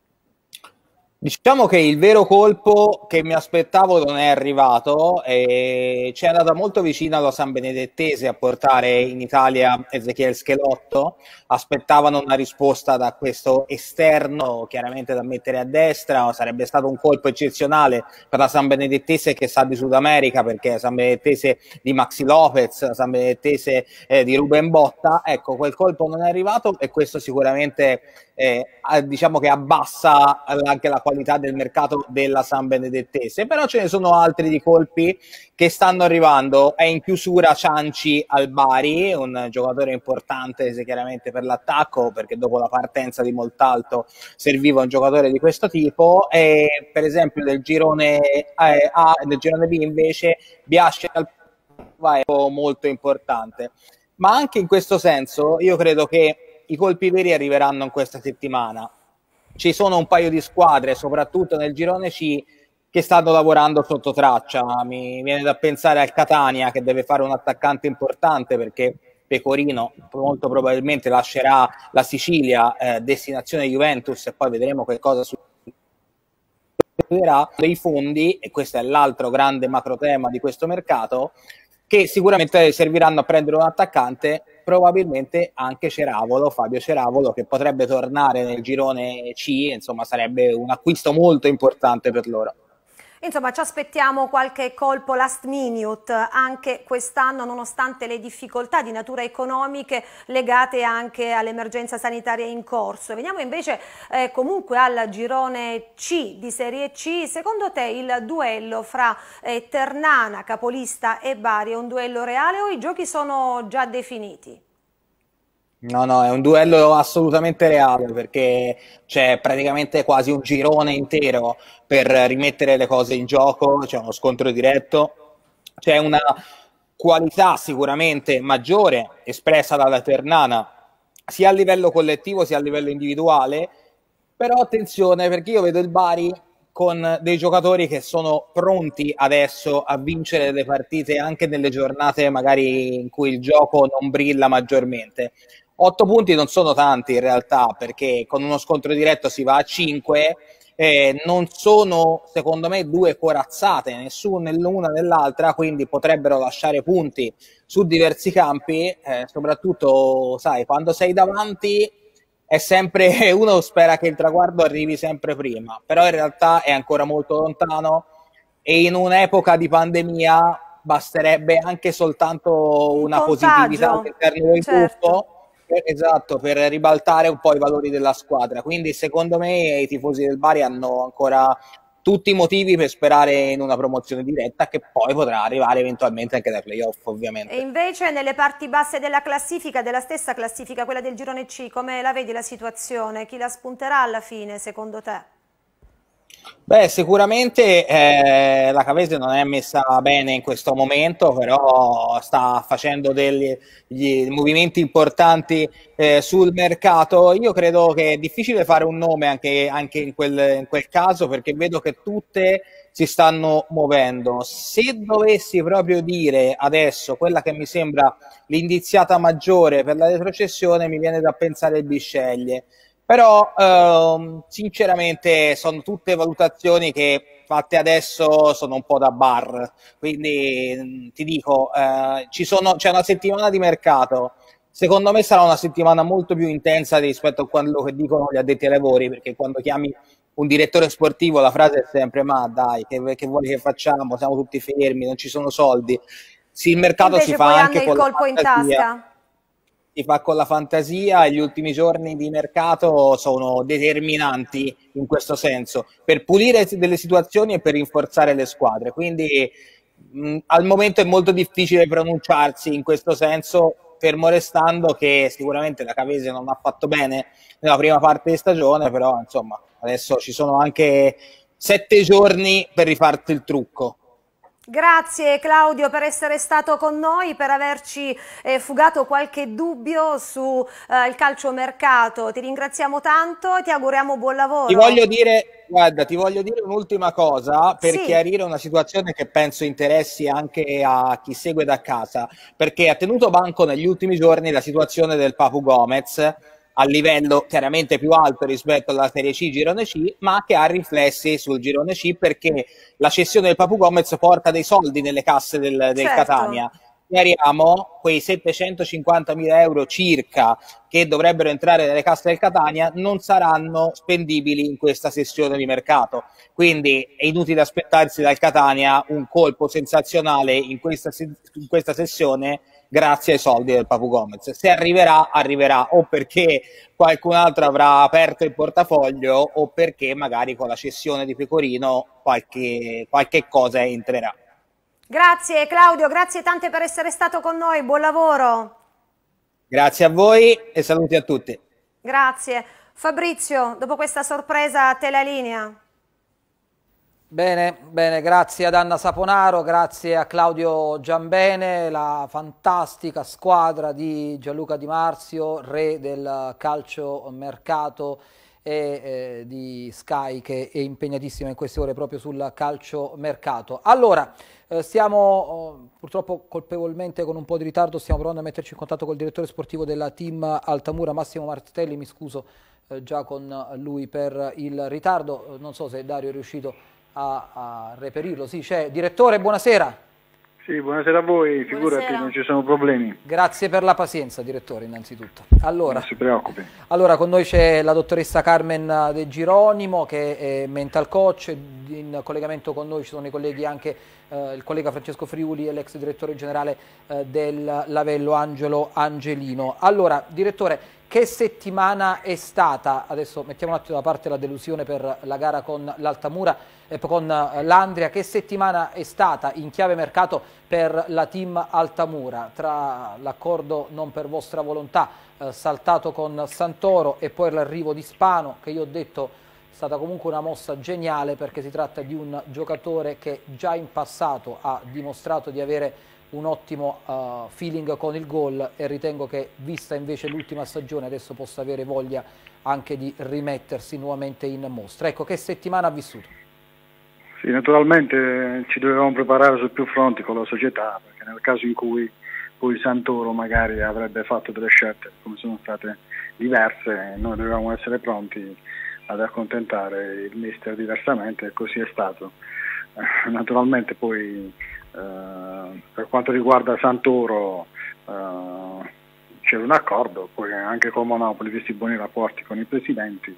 Diciamo che il vero colpo che mi aspettavo non è arrivato, e ci è andata molto vicina la San Benedettese a portare in Italia Ezechiel Schelotto. Aspettavano una risposta da questo esterno, chiaramente da mettere a destra. Sarebbe stato un colpo eccezionale per la San Benedettese, che sa di Sud America, perché San Benedettese di Maxi Lopez, San Benedettese eh, di Ruben Botta. Ecco, quel colpo non è arrivato, e questo sicuramente eh, diciamo che abbassa anche la qualità del mercato della San Benedettese. Però ce ne sono altri di colpi che stanno arrivando. È in chiusura Cianci al Bari, un giocatore importante chiaramente per l'attacco, perché dopo la partenza di Moltalto serviva un giocatore di questo tipo. E per esempio del girone A, del girone B invece Biasci al è molto importante. Ma anche in questo senso io credo che i colpi veri arriveranno in questa settimana. Ci sono un paio di squadre, soprattutto nel girone C, che stanno lavorando sotto traccia. Mi viene da pensare al Catania, che deve fare un attaccante importante, perché Pecorino molto probabilmente lascerà la Sicilia, eh, destinazione Juventus, e poi vedremo che cosa succederà. Dei fondi, e questo è l'altro grande macro tema di questo mercato, che sicuramente serviranno a prendere un attaccante, probabilmente anche Ceravolo, Fabio Ceravolo, che potrebbe tornare nel girone C. Insomma, sarebbe un acquisto molto importante per loro. Insomma, ci aspettiamo qualche colpo last minute anche quest'anno, nonostante le difficoltà di natura economiche legate anche all'emergenza sanitaria in corso. Veniamo invece eh, comunque al girone C di Serie C. Secondo te il duello fra eh, Ternana, capolista, e Bari è un duello reale, o i giochi sono già definiti? No, no, è un duello assolutamente reale, perché c'è praticamente quasi un girone intero per rimettere le cose in gioco. C'è uno scontro diretto, c'è una qualità sicuramente maggiore espressa dalla Ternana, sia a livello collettivo sia a livello individuale. Però attenzione, perché io vedo il Bari con dei giocatori che sono pronti adesso a vincere le partite anche nelle giornate magari in cui il gioco non brilla maggiormente. Otto punti non sono tanti in realtà, perché con uno scontro diretto si va a cinque. Eh, non sono, secondo me, due corazzate, nessuna nell'una né nell'altra, quindi potrebbero lasciare punti su diversi campi. Eh, soprattutto, sai, quando sei davanti è sempre, uno spera che il traguardo arrivi sempre prima, però in realtà è ancora molto lontano, e in un'epoca di pandemia basterebbe anche soltanto una positività all'interno del gruppo. Esatto, per ribaltare un po' i valori della squadra. Quindi secondo me i tifosi del Bari hanno ancora tutti i motivi per sperare in una promozione diretta, che poi potrà arrivare eventualmente anche dai playoff, ovviamente. E invece nelle parti basse della classifica, della stessa classifica, quella del girone C, come la vedi la situazione? Chi la spunterà alla fine, secondo te? Beh, sicuramente eh, la Cavese non è messa bene in questo momento, però sta facendo degli gli movimenti importanti eh, sul mercato. Io credo che è difficile fare un nome anche, anche in, quel, in quel caso, perché vedo che tutte si stanno muovendo. Se dovessi proprio dire adesso quella che mi sembra l'indiziata maggiore per la retrocessione, mi viene da pensare il Bisceglie. Però ehm, sinceramente sono tutte valutazioni che fatte adesso sono un po' da bar, quindi mh, ti dico, eh, ci sono, c'è una settimana di mercato, secondo me sarà una settimana molto più intensa rispetto a quello che dicono gli addetti ai lavori, perché quando chiami un direttore sportivo la frase è sempre ma dai, che, che vuoi che facciamo, siamo tutti fermi, non ci sono soldi. Sì, il mercato Invece si fa poi anche hanno con il la colpo in fantasia. tasca. Si fa con la fantasia e gli ultimi giorni di mercato sono determinanti in questo senso, per pulire delle situazioni e per rinforzare le squadre. Quindi mh, al momento è molto difficile pronunciarsi in questo senso, fermo restando che sicuramente la Cavese non ha fatto bene nella prima parte di stagione, però insomma adesso ci sono anche sette giorni per rifarti il trucco. Grazie Claudio per essere stato con noi, per averci eh, fugato qualche dubbio sul eh, calciomercato. Ti ringraziamo tanto e ti auguriamo buon lavoro. Ti voglio dire, guarda, ti voglio dire un'ultima cosa per Sì. chiarire una situazione che penso interessi anche a chi segue da casa, perché ha tenuto banco negli ultimi giorni la situazione del Papu Gomez a livello chiaramente più alto rispetto alla Serie C Girone C, ma che ha riflessi sul Girone C perché la cessione del Papu Gomez porta dei soldi nelle casse del, del Certo. Catania. Chiariamo, quei settecentocinquantamila euro circa che dovrebbero entrare nelle casse del Catania non saranno spendibili in questa sessione di mercato. Quindi è inutile aspettarsi dal Catania un colpo sensazionale in questa, se- in questa sessione grazie ai soldi del Papu Gomez. Se arriverà, arriverà o perché qualcun altro avrà aperto il portafoglio o perché magari con la cessione di Pecorino qualche, qualche cosa entrerà. Grazie Claudio, grazie tante per essere stato con noi, buon lavoro. Grazie a voi e saluti a tutti. Grazie. Fabrizio, dopo questa sorpresa a te la linea. Bene, bene, grazie ad Anna Saponaro, grazie a Claudio Giambene, la fantastica squadra di Gianluca Di Marzio, re del calcio mercato e eh, di Sky, che è impegnatissima in queste ore proprio sul calcio mercato. Allora, eh, stiamo oh, purtroppo colpevolmente con un po' di ritardo, stiamo provando a metterci in contatto col direttore sportivo della team Altamura, Massimo Martelli, mi scuso eh, già con lui per il ritardo, non so se Dario è riuscito a, a reperirlo. Sì, c'è. Direttore, buonasera. Sì, buonasera a voi, figurati, Buonasera. non ci sono problemi. Grazie per la pazienza, direttore, innanzitutto. Allora, Non si preoccupi. allora con noi c'è la dottoressa Carmen De Gironimo, che è mental coach. In collegamento con noi ci sono i colleghi anche eh, il collega Francesco Friuli e l'ex direttore generale eh, del Lavello Angelo Angelino. Allora, direttore, che settimana è stata? Adesso mettiamo un attimo da parte la delusione per la gara con l'Altamura e con l'Andria. Che settimana è stata in chiave mercato per la team Altamura, tra l'accordo non per vostra volontà eh, saltato con Santoro e poi l'arrivo di Spano, che io ho detto è stata comunque una mossa geniale, perché si tratta di un giocatore che già in passato ha dimostrato di avere un ottimo uh, feeling con il gol, e ritengo che, vista invece l'ultima stagione, adesso possa avere voglia anche di rimettersi nuovamente in mostra. Ecco, che settimana ha vissuto? Sì, naturalmente ci dovevamo preparare su più fronti con la società, perché nel caso in cui poi Santoro magari avrebbe fatto delle scelte come sono state diverse, noi dovevamo essere pronti ad accontentare il mister diversamente, e così è stato. Eh, naturalmente poi eh, per quanto riguarda Santoro eh, c'era un accordo, poi anche con Monopoli, visti i buoni rapporti con i presidenti,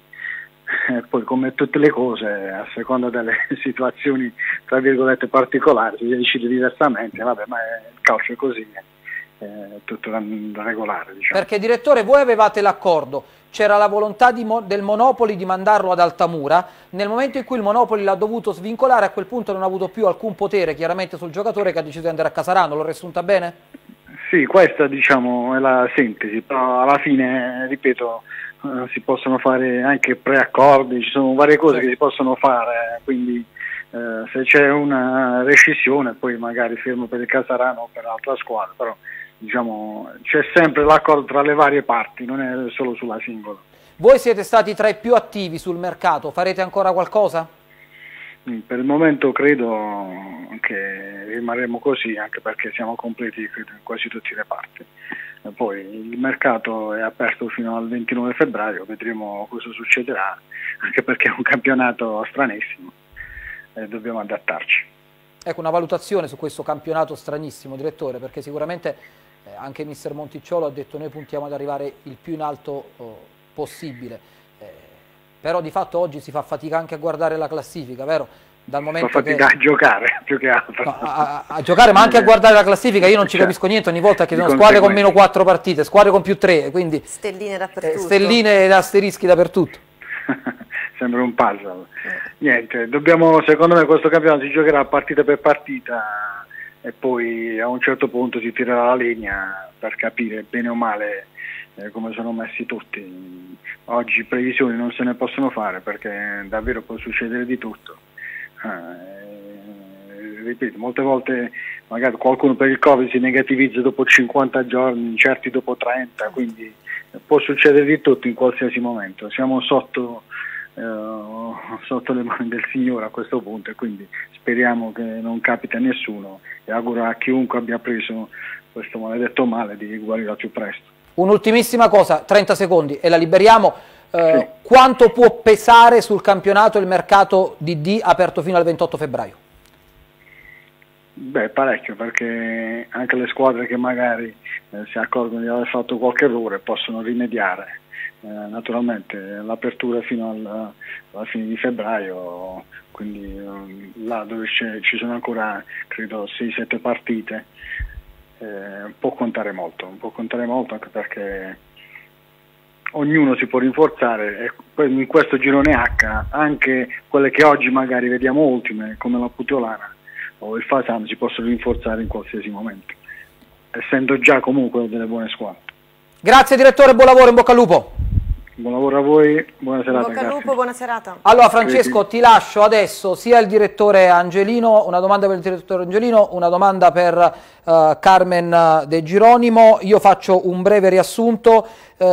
e poi come tutte le cose, a seconda delle situazioni tra virgolette particolari, si decide diversamente, vabbè, ma è, il calcio è così, è, è tutto da, da regolare, diciamo. Perché, direttore, voi avevate l'accordo, c'era la volontà di Mo- del Monopoli di mandarlo ad Altamura. Nel momento in cui il Monopoli l'ha dovuto svincolare, a quel punto non ha avuto più alcun potere chiaramente sul giocatore, che ha deciso di andare a Casarano. L'ho riassunta bene? Sì, questa diciamo è la sintesi, però alla fine, ripeto, eh, si possono fare anche preaccordi, ci sono varie cose che si possono fare, quindi eh, se c'è una rescissione poi magari firmo per il Casarano o per l'altra squadra, però diciamo c'è sempre l'accordo tra le varie parti, non è solo sulla singola. Voi siete stati tra i più attivi sul mercato, farete ancora qualcosa? Per il momento credo che rimarremo così, anche perché siamo completi credo, in quasi tutti i reparti. Poi il mercato è aperto fino al ventinove febbraio, vedremo cosa succederà, anche perché è un campionato stranissimo e dobbiamo adattarci. Ecco, una valutazione su questo campionato stranissimo, direttore, perché sicuramente eh, anche mister Monticciolo ha detto noi puntiamo ad arrivare il più in alto oh, possibile. Eh, Però di fatto oggi si fa fatica anche a guardare la classifica, vero? Dal momento fa fatica che... a giocare più che altro. No, a, a, a giocare, ma anche a guardare la classifica. Io non ci capisco niente ogni volta che sono squadre con meno quattro partite, squadre con più tre, quindi stelline dappertutto. Eh, stelline ed asterischi dappertutto. Sembra un puzzle. Niente, dobbiamo, secondo me questo campionato si giocherà partita per partita e poi a un certo punto si tirerà la legna per capire bene o male Eh, come sono messi tutti. Oggi previsioni non se ne possono fare perché davvero può succedere di tutto. Eh, ripeto, molte volte magari qualcuno per il Covid si negativizza dopo cinquanta giorni, certi dopo trenta, quindi può succedere di tutto in qualsiasi momento. Siamo sotto, eh, sotto le mani del Signore a questo punto e quindi speriamo che non capiti a nessuno e auguro a chiunque abbia preso questo maledetto male di guarire al più presto. Un'ultimissima cosa, trenta secondi e la liberiamo. Eh, sì. Quanto può pesare sul campionato il mercato di D aperto fino al ventotto febbraio? Beh, parecchio, perché anche le squadre che magari eh, si accorgono di aver fatto qualche errore possono rimediare. Eh, naturalmente l'apertura fino al, alla fine di febbraio, quindi eh, là dove ci sono ancora credo sei sette partite, Eh, può contare molto, può contare molto anche perché ognuno si può rinforzare e poi in questo girone H anche quelle che oggi magari vediamo ultime come la Puteolana o il Fasano si possono rinforzare in qualsiasi momento, essendo già comunque delle buone squadre. Grazie direttore, buon lavoro, in bocca al lupo. Buon lavoro a voi, buona serata. Bocca al lupo, buona serata. Allora Francesco, ti lascio adesso sia il direttore Angelino, una domanda per il direttore Angelino, una domanda per uh, Carmen De Gironimo. Io faccio un breve riassunto.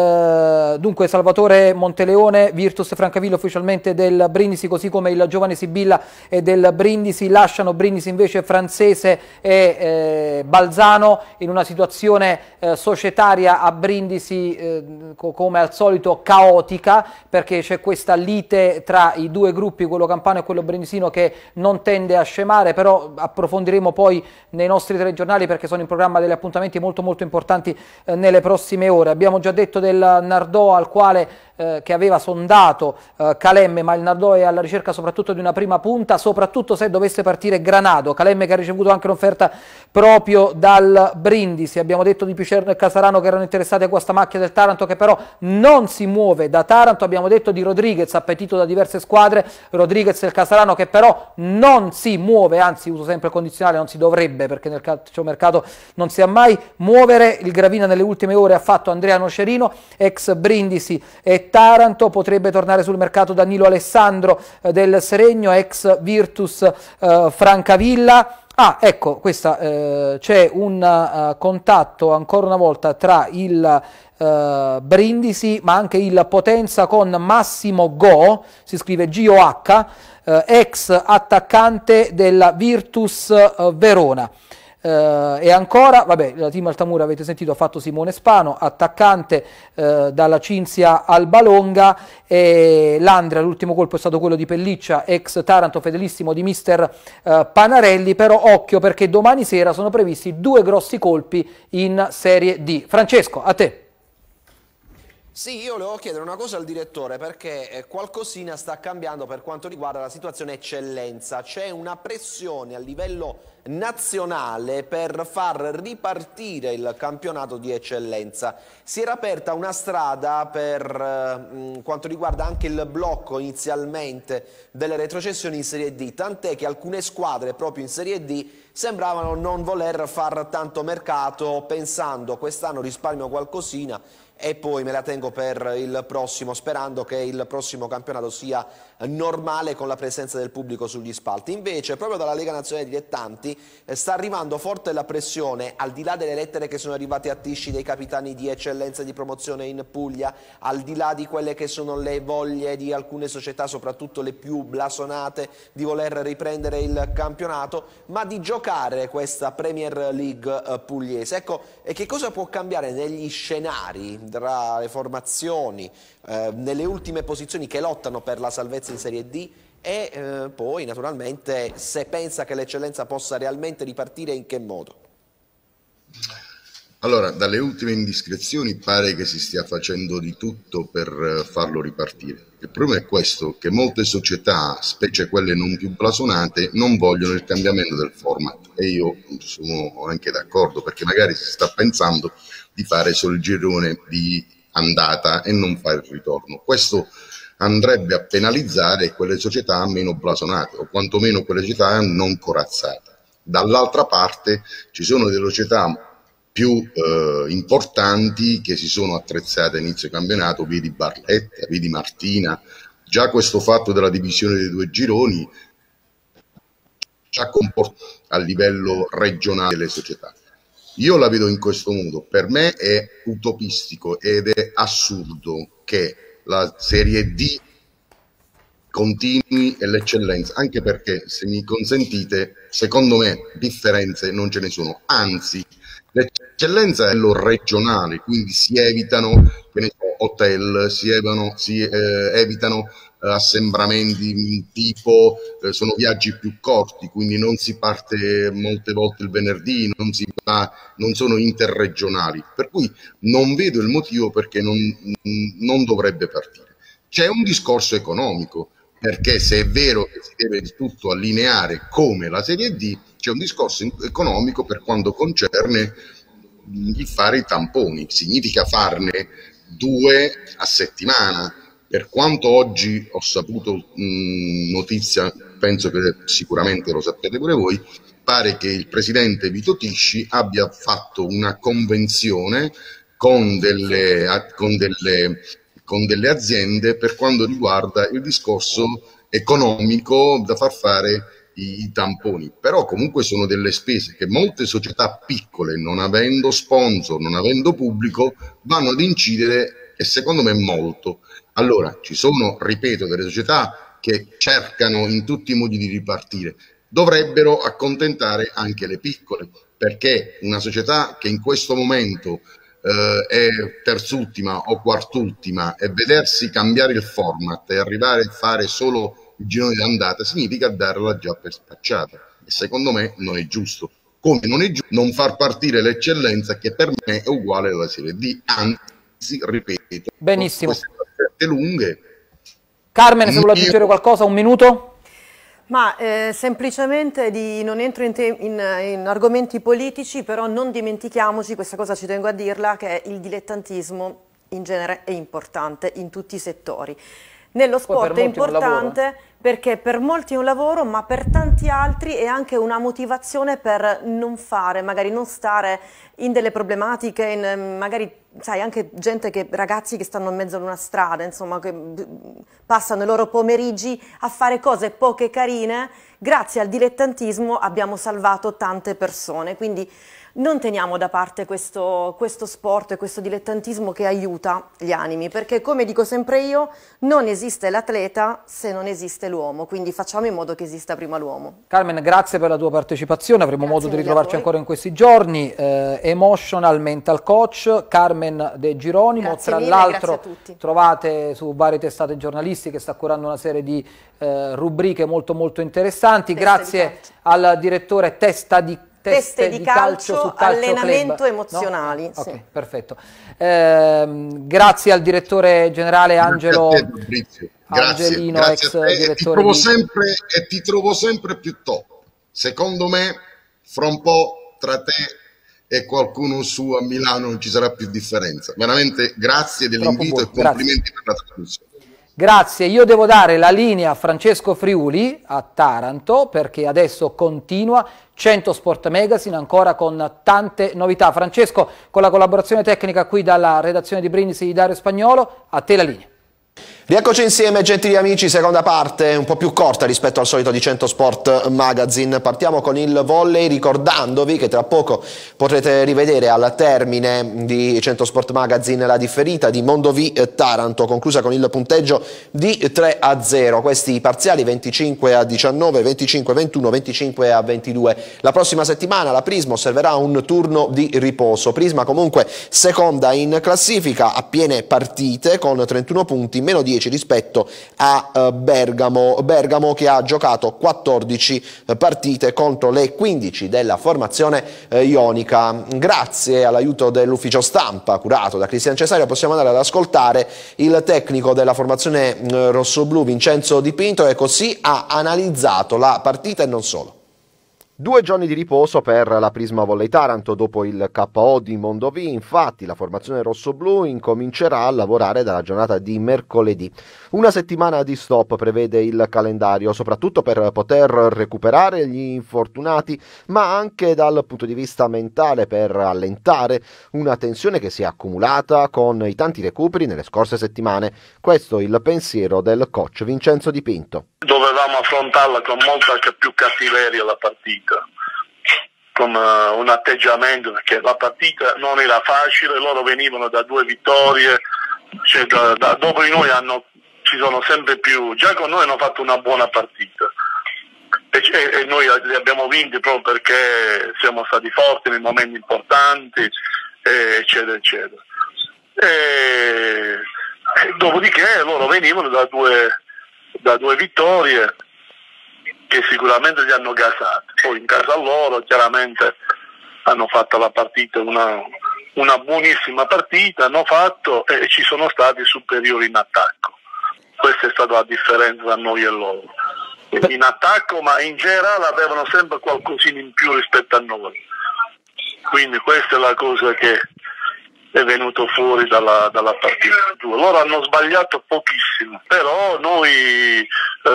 Uh, dunque Salvatore Monteleone, Virtus Francavilla ufficialmente del Brindisi, così come il giovane Sibilla e del Brindisi, lasciano Brindisi invece Francese e eh, Balzano in una situazione eh, societaria a Brindisi eh, co come al solito caotica, perché c'è questa lite tra i due gruppi, quello campano e quello brindisino, che non tende a scemare, però approfondiremo poi nei nostri telegiornali perché sono in programma degli appuntamenti molto molto importanti eh, nelle prossime ore. Abbiamo già detto del Nardò al quale eh, che aveva sondato eh, Calemme, ma il Nardò è alla ricerca soprattutto di una prima punta, soprattutto se dovesse partire Granado. Calemme che ha ricevuto anche un'offerta proprio dal Brindisi. Abbiamo detto di Picerno e Casarano che erano interessati a questa macchia del Taranto, che però non si muove da Taranto. Abbiamo detto di Rodriguez, appetito da diverse squadre, Rodriguez del Casarano che però non si muove, anzi uso sempre il condizionale, non si dovrebbe, perché nel calciomercato non si ha mai muovere. Il Gravina nelle ultime ore ha fatto Andrea Nocerino, ex Brindisi e Taranto. Potrebbe tornare sul mercato Danilo Alessandro eh, del Seregno, ex Virtus eh, Francavilla. Ah, ecco, questa eh, c'è un uh, contatto ancora una volta tra il uh, Brindisi ma anche il Potenza con Massimo Go, si scrive G O H, uh, ex attaccante della Virtus uh, Verona. Uh, e ancora, vabbè, la team Altamura avete sentito, ha fatto Simone Spano, attaccante uh, dalla Cinzia Albalonga, e l'Andrea, l'ultimo colpo è stato quello di Pelliccia, ex Taranto, fedelissimo di mister uh, Panarelli. Però occhio, perché domani sera sono previsti due grossi colpi in Serie D. Francesco, a te. Sì, io volevo chiedere una cosa al direttore, perché eh, qualcosina sta cambiando per quanto riguarda la situazione eccellenza. C'è una pressione a livello nazionale per far ripartire il campionato di eccellenza. Si era aperta una strada per eh, quanto riguarda anche il blocco inizialmente delle retrocessioni in Serie D, tant'è che alcune squadre proprio in Serie D sembravano non voler far tanto mercato, pensando quest'anno risparmio qualcosina e poi me la tengo per il prossimo, sperando che il prossimo campionato sia normale con la presenza del pubblico sugli spalti. Invece proprio dalla Lega Nazionale Dilettanti eh, sta arrivando forte la pressione, al di là delle lettere che sono arrivate a Tisci dei capitani di eccellenza e di promozione in Puglia, al di là di quelle che sono le voglie di alcune società, soprattutto le più blasonate, di voler riprendere il campionato, ma di giocare questa Premier League eh, pugliese. Ecco, e che cosa può cambiare negli scenari tra le formazioni, eh, nelle ultime posizioni che lottano per la salvezza in Serie D e eh, poi naturalmente se pensa che l'eccellenza possa realmente ripartire, in che modo? Allora, dalle ultime indiscrezioni pare che si stia facendo di tutto per farlo ripartire. Il problema è questo, che molte società, specie quelle non più blasonate, non vogliono il cambiamento del format, e io sono anche d'accordo, perché magari si sta pensando di fare solo il girone di andata e non fare il ritorno. Questo andrebbe a penalizzare quelle società meno blasonate, o quantomeno quelle società non corazzate. Dall'altra parte ci sono delle società più eh, importanti che si sono attrezzate a inizio campionato, vedi Barletta, vedi Martina. Già questo fatto della divisione dei due gironi già comporta a livello regionale le società. Io la vedo in questo modo: per me è utopistico ed è assurdo che la Serie D continui e l'eccellenza, anche perché, se mi consentite, secondo me differenze non ce ne sono, anzi l'eccellenza è lo regionale, quindi si evitano, che ne so, hotel, si evitano, si, eh, evitano eh, assembramenti tipo, eh, sono viaggi più corti, quindi non si parte molte volte il venerdì, non, si va, non sono interregionali, per cui non vedo il motivo perché non, non dovrebbe partire. C'è un discorso economico, perché se è vero che si deve tutto allineare come la Serie D, c'è un discorso economico per quanto concerne il fare i tamponi. Significa farne due a settimana. Per quanto oggi ho saputo mh, notizia, penso che sicuramente lo sapete pure voi, pare che il presidente Vito Tisci abbia fatto una convenzione con delle, con delle con delle aziende per quanto riguarda il discorso economico da far fare i, i tamponi, però comunque sono delle spese che molte società piccole, non avendo sponsor, non avendo pubblico, vanno ad incidere, e secondo me molto. Allora ci sono, ripeto, delle società che cercano in tutti i modi di ripartire, dovrebbero accontentare anche le piccole, perché una società che in questo momento Uh, è terzultima o quartultima e vedersi cambiare il format e arrivare a fare solo il girone d'andata significa darla già per spacciata, e secondo me non è giusto, come non è giusto non far partire l'eccellenza, che per me è uguale alla Serie D, anzi, ripeto, benissimo, queste partite lunghe. Carmen, se vuole aggiungere qualcosa, un minuto? Ma eh, semplicemente di, non entro in, in, in argomenti politici, però non dimentichiamoci, questa cosa ci tengo a dirla, che il dilettantismo in genere è importante in tutti i settori. Nello sport è importante perché per molti è un lavoro, ma per tanti altri è anche una motivazione per non fare, magari non stare in delle problematiche, in, magari sai, anche gente che, ragazzi che stanno in mezzo ad una strada, insomma, che passano i loro pomeriggi a fare cose poche carine. Grazie al dilettantismo abbiamo salvato tante persone, quindi non teniamo da parte questo, questo sport e questo dilettantismo che aiuta gli animi, perché come dico sempre io, non esiste l'atleta se non esiste l'uomo, quindi facciamo in modo che esista prima l'uomo. Carmen, grazie per la tua partecipazione, avremo grazie modo di ritrovarci ancora in questi giorni. Eh, emotional Mental Coach, Carmen De Gironimo, grazie tra l'altro trovate su varie testate giornalistiche, sta curando una serie di eh, rubriche molto molto interessanti. Teste grazie al direttore Testa di Teste, Teste di calcio, calcio su calcio allenamento club. Emozionali. No? Ok, sì. Perfetto. Eh, grazie al direttore generale Angelo grazie Angelino, grazie ex direttore. E ti, trovo di... sempre, e ti trovo sempre più top. Secondo me fra un po' tra te e qualcuno su a Milano non ci sarà più differenza. Veramente grazie dell'invito e complimenti per la trasmissione. Grazie, io devo dare la linea a Francesco Friuli a Taranto perché adesso continua cento Sport Magazine ancora con tante novità. Francesco, con la collaborazione tecnica qui dalla redazione di Brindisi di Dario Spagnolo, a te la linea. Rieccoci insieme, gentili amici, seconda parte un po' più corta rispetto al solito di cento Sport Magazine. Partiamo con il volley ricordandovi che tra poco potrete rivedere al termine di cento Sport Magazine la differita di Mondovì Taranto, conclusa con il punteggio di tre a zero. Questi i parziali venticinque a diciannove, venticinque a ventuno, venticinque a ventidue. La prossima settimana la Prisma osserverà un turno di riposo. Prisma comunque seconda in classifica a piene partite con trentuno punti, meno dieci rispetto a uh, Bergamo. Bergamo che ha giocato quattordici uh, partite contro le quindici della formazione uh, ionica. Grazie all'aiuto dell'ufficio stampa curato da Cristian Cesario possiamo andare ad ascoltare il tecnico della formazione uh, rossoblù Vincenzo Di Pinto, che così ha analizzato la partita e non solo. Due giorni di riposo per la Prisma Volley Taranto dopo il K O di Mondovì, infatti la formazione rossoblù incomincerà a lavorare dalla giornata di mercoledì. Una settimana di stop prevede il calendario, soprattutto per poter recuperare gli infortunati, ma anche dal punto di vista mentale per allentare una tensione che si è accumulata con i tanti recuperi nelle scorse settimane. Questo è il pensiero del coach Vincenzo Di Pinto. Dovevamo affrontarla con molta più cattiveria la partita, con uh, un atteggiamento, perché la partita non era facile, loro venivano da due vittorie, cioè da, da, dopo di noi hanno, ci sono sempre più, già con noi hanno fatto una buona partita e, e, e noi li abbiamo vinti proprio perché siamo stati forti nei momenti importanti, e, eccetera eccetera. E, e dopodiché loro venivano da due da due vittorie che sicuramente li hanno gasati, poi in casa loro chiaramente hanno fatto la partita, una, una buonissima partita hanno fatto e ci sono stati superiori in attacco. Questa è stata la differenza tra noi e loro, in attacco, ma in generale avevano sempre qualcosina in più rispetto a noi, quindi questa è la cosa che è venuto fuori dalla, dalla partita. Loro hanno sbagliato pochissimo, però noi eh,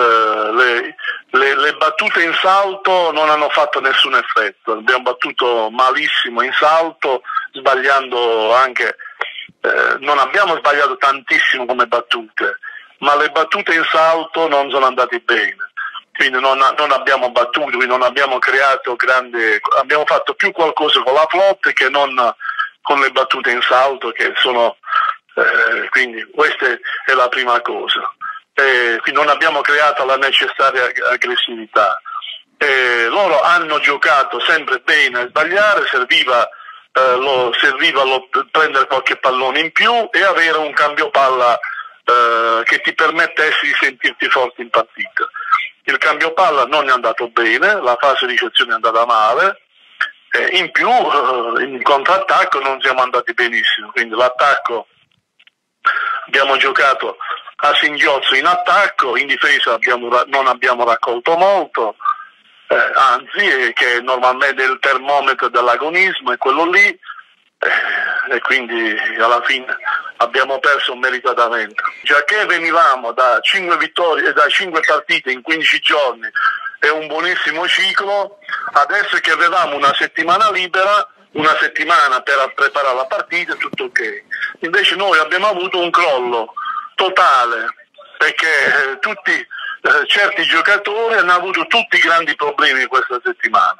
le, le, le battute in salto non hanno fatto nessun effetto, abbiamo battuto malissimo in salto, sbagliando anche, eh, non abbiamo sbagliato tantissimo come battute, ma le battute in salto non sono andate bene, quindi non, non abbiamo battuto, quindi non abbiamo creato grande, abbiamo fatto più qualcosa con la flotta che non con le battute in salto, che sono eh, quindi questa è la prima cosa. Eh, quindi non abbiamo creato la necessaria aggressività. Eh, loro hanno giocato sempre bene a sbagliare, serviva, eh, lo, serviva lo, prendere qualche pallone in più e avere un cambio palla eh, che ti permettesse di sentirti forte in partita. Il cambio palla non è andato bene, la fase di ricezione è andata male. Eh, in più eh, in contrattacco non siamo andati benissimo, quindi l'attacco abbiamo giocato a singhiozzo in attacco, in difesa abbiamo, non abbiamo raccolto molto, eh, anzi eh, che normalmente il termometro dell'agonismo è quello lì, eh, e quindi alla fine abbiamo perso meritatamente. Già che venivamo da cinque vittorie, da cinque partite in quindici giorni, è un buonissimo ciclo, adesso che avevamo una settimana libera, una settimana per preparare la partita, tutto ok. Invece noi abbiamo avuto un crollo totale, perché eh, tutti, eh, certi giocatori hanno avuto tutti grandi problemi questa settimana.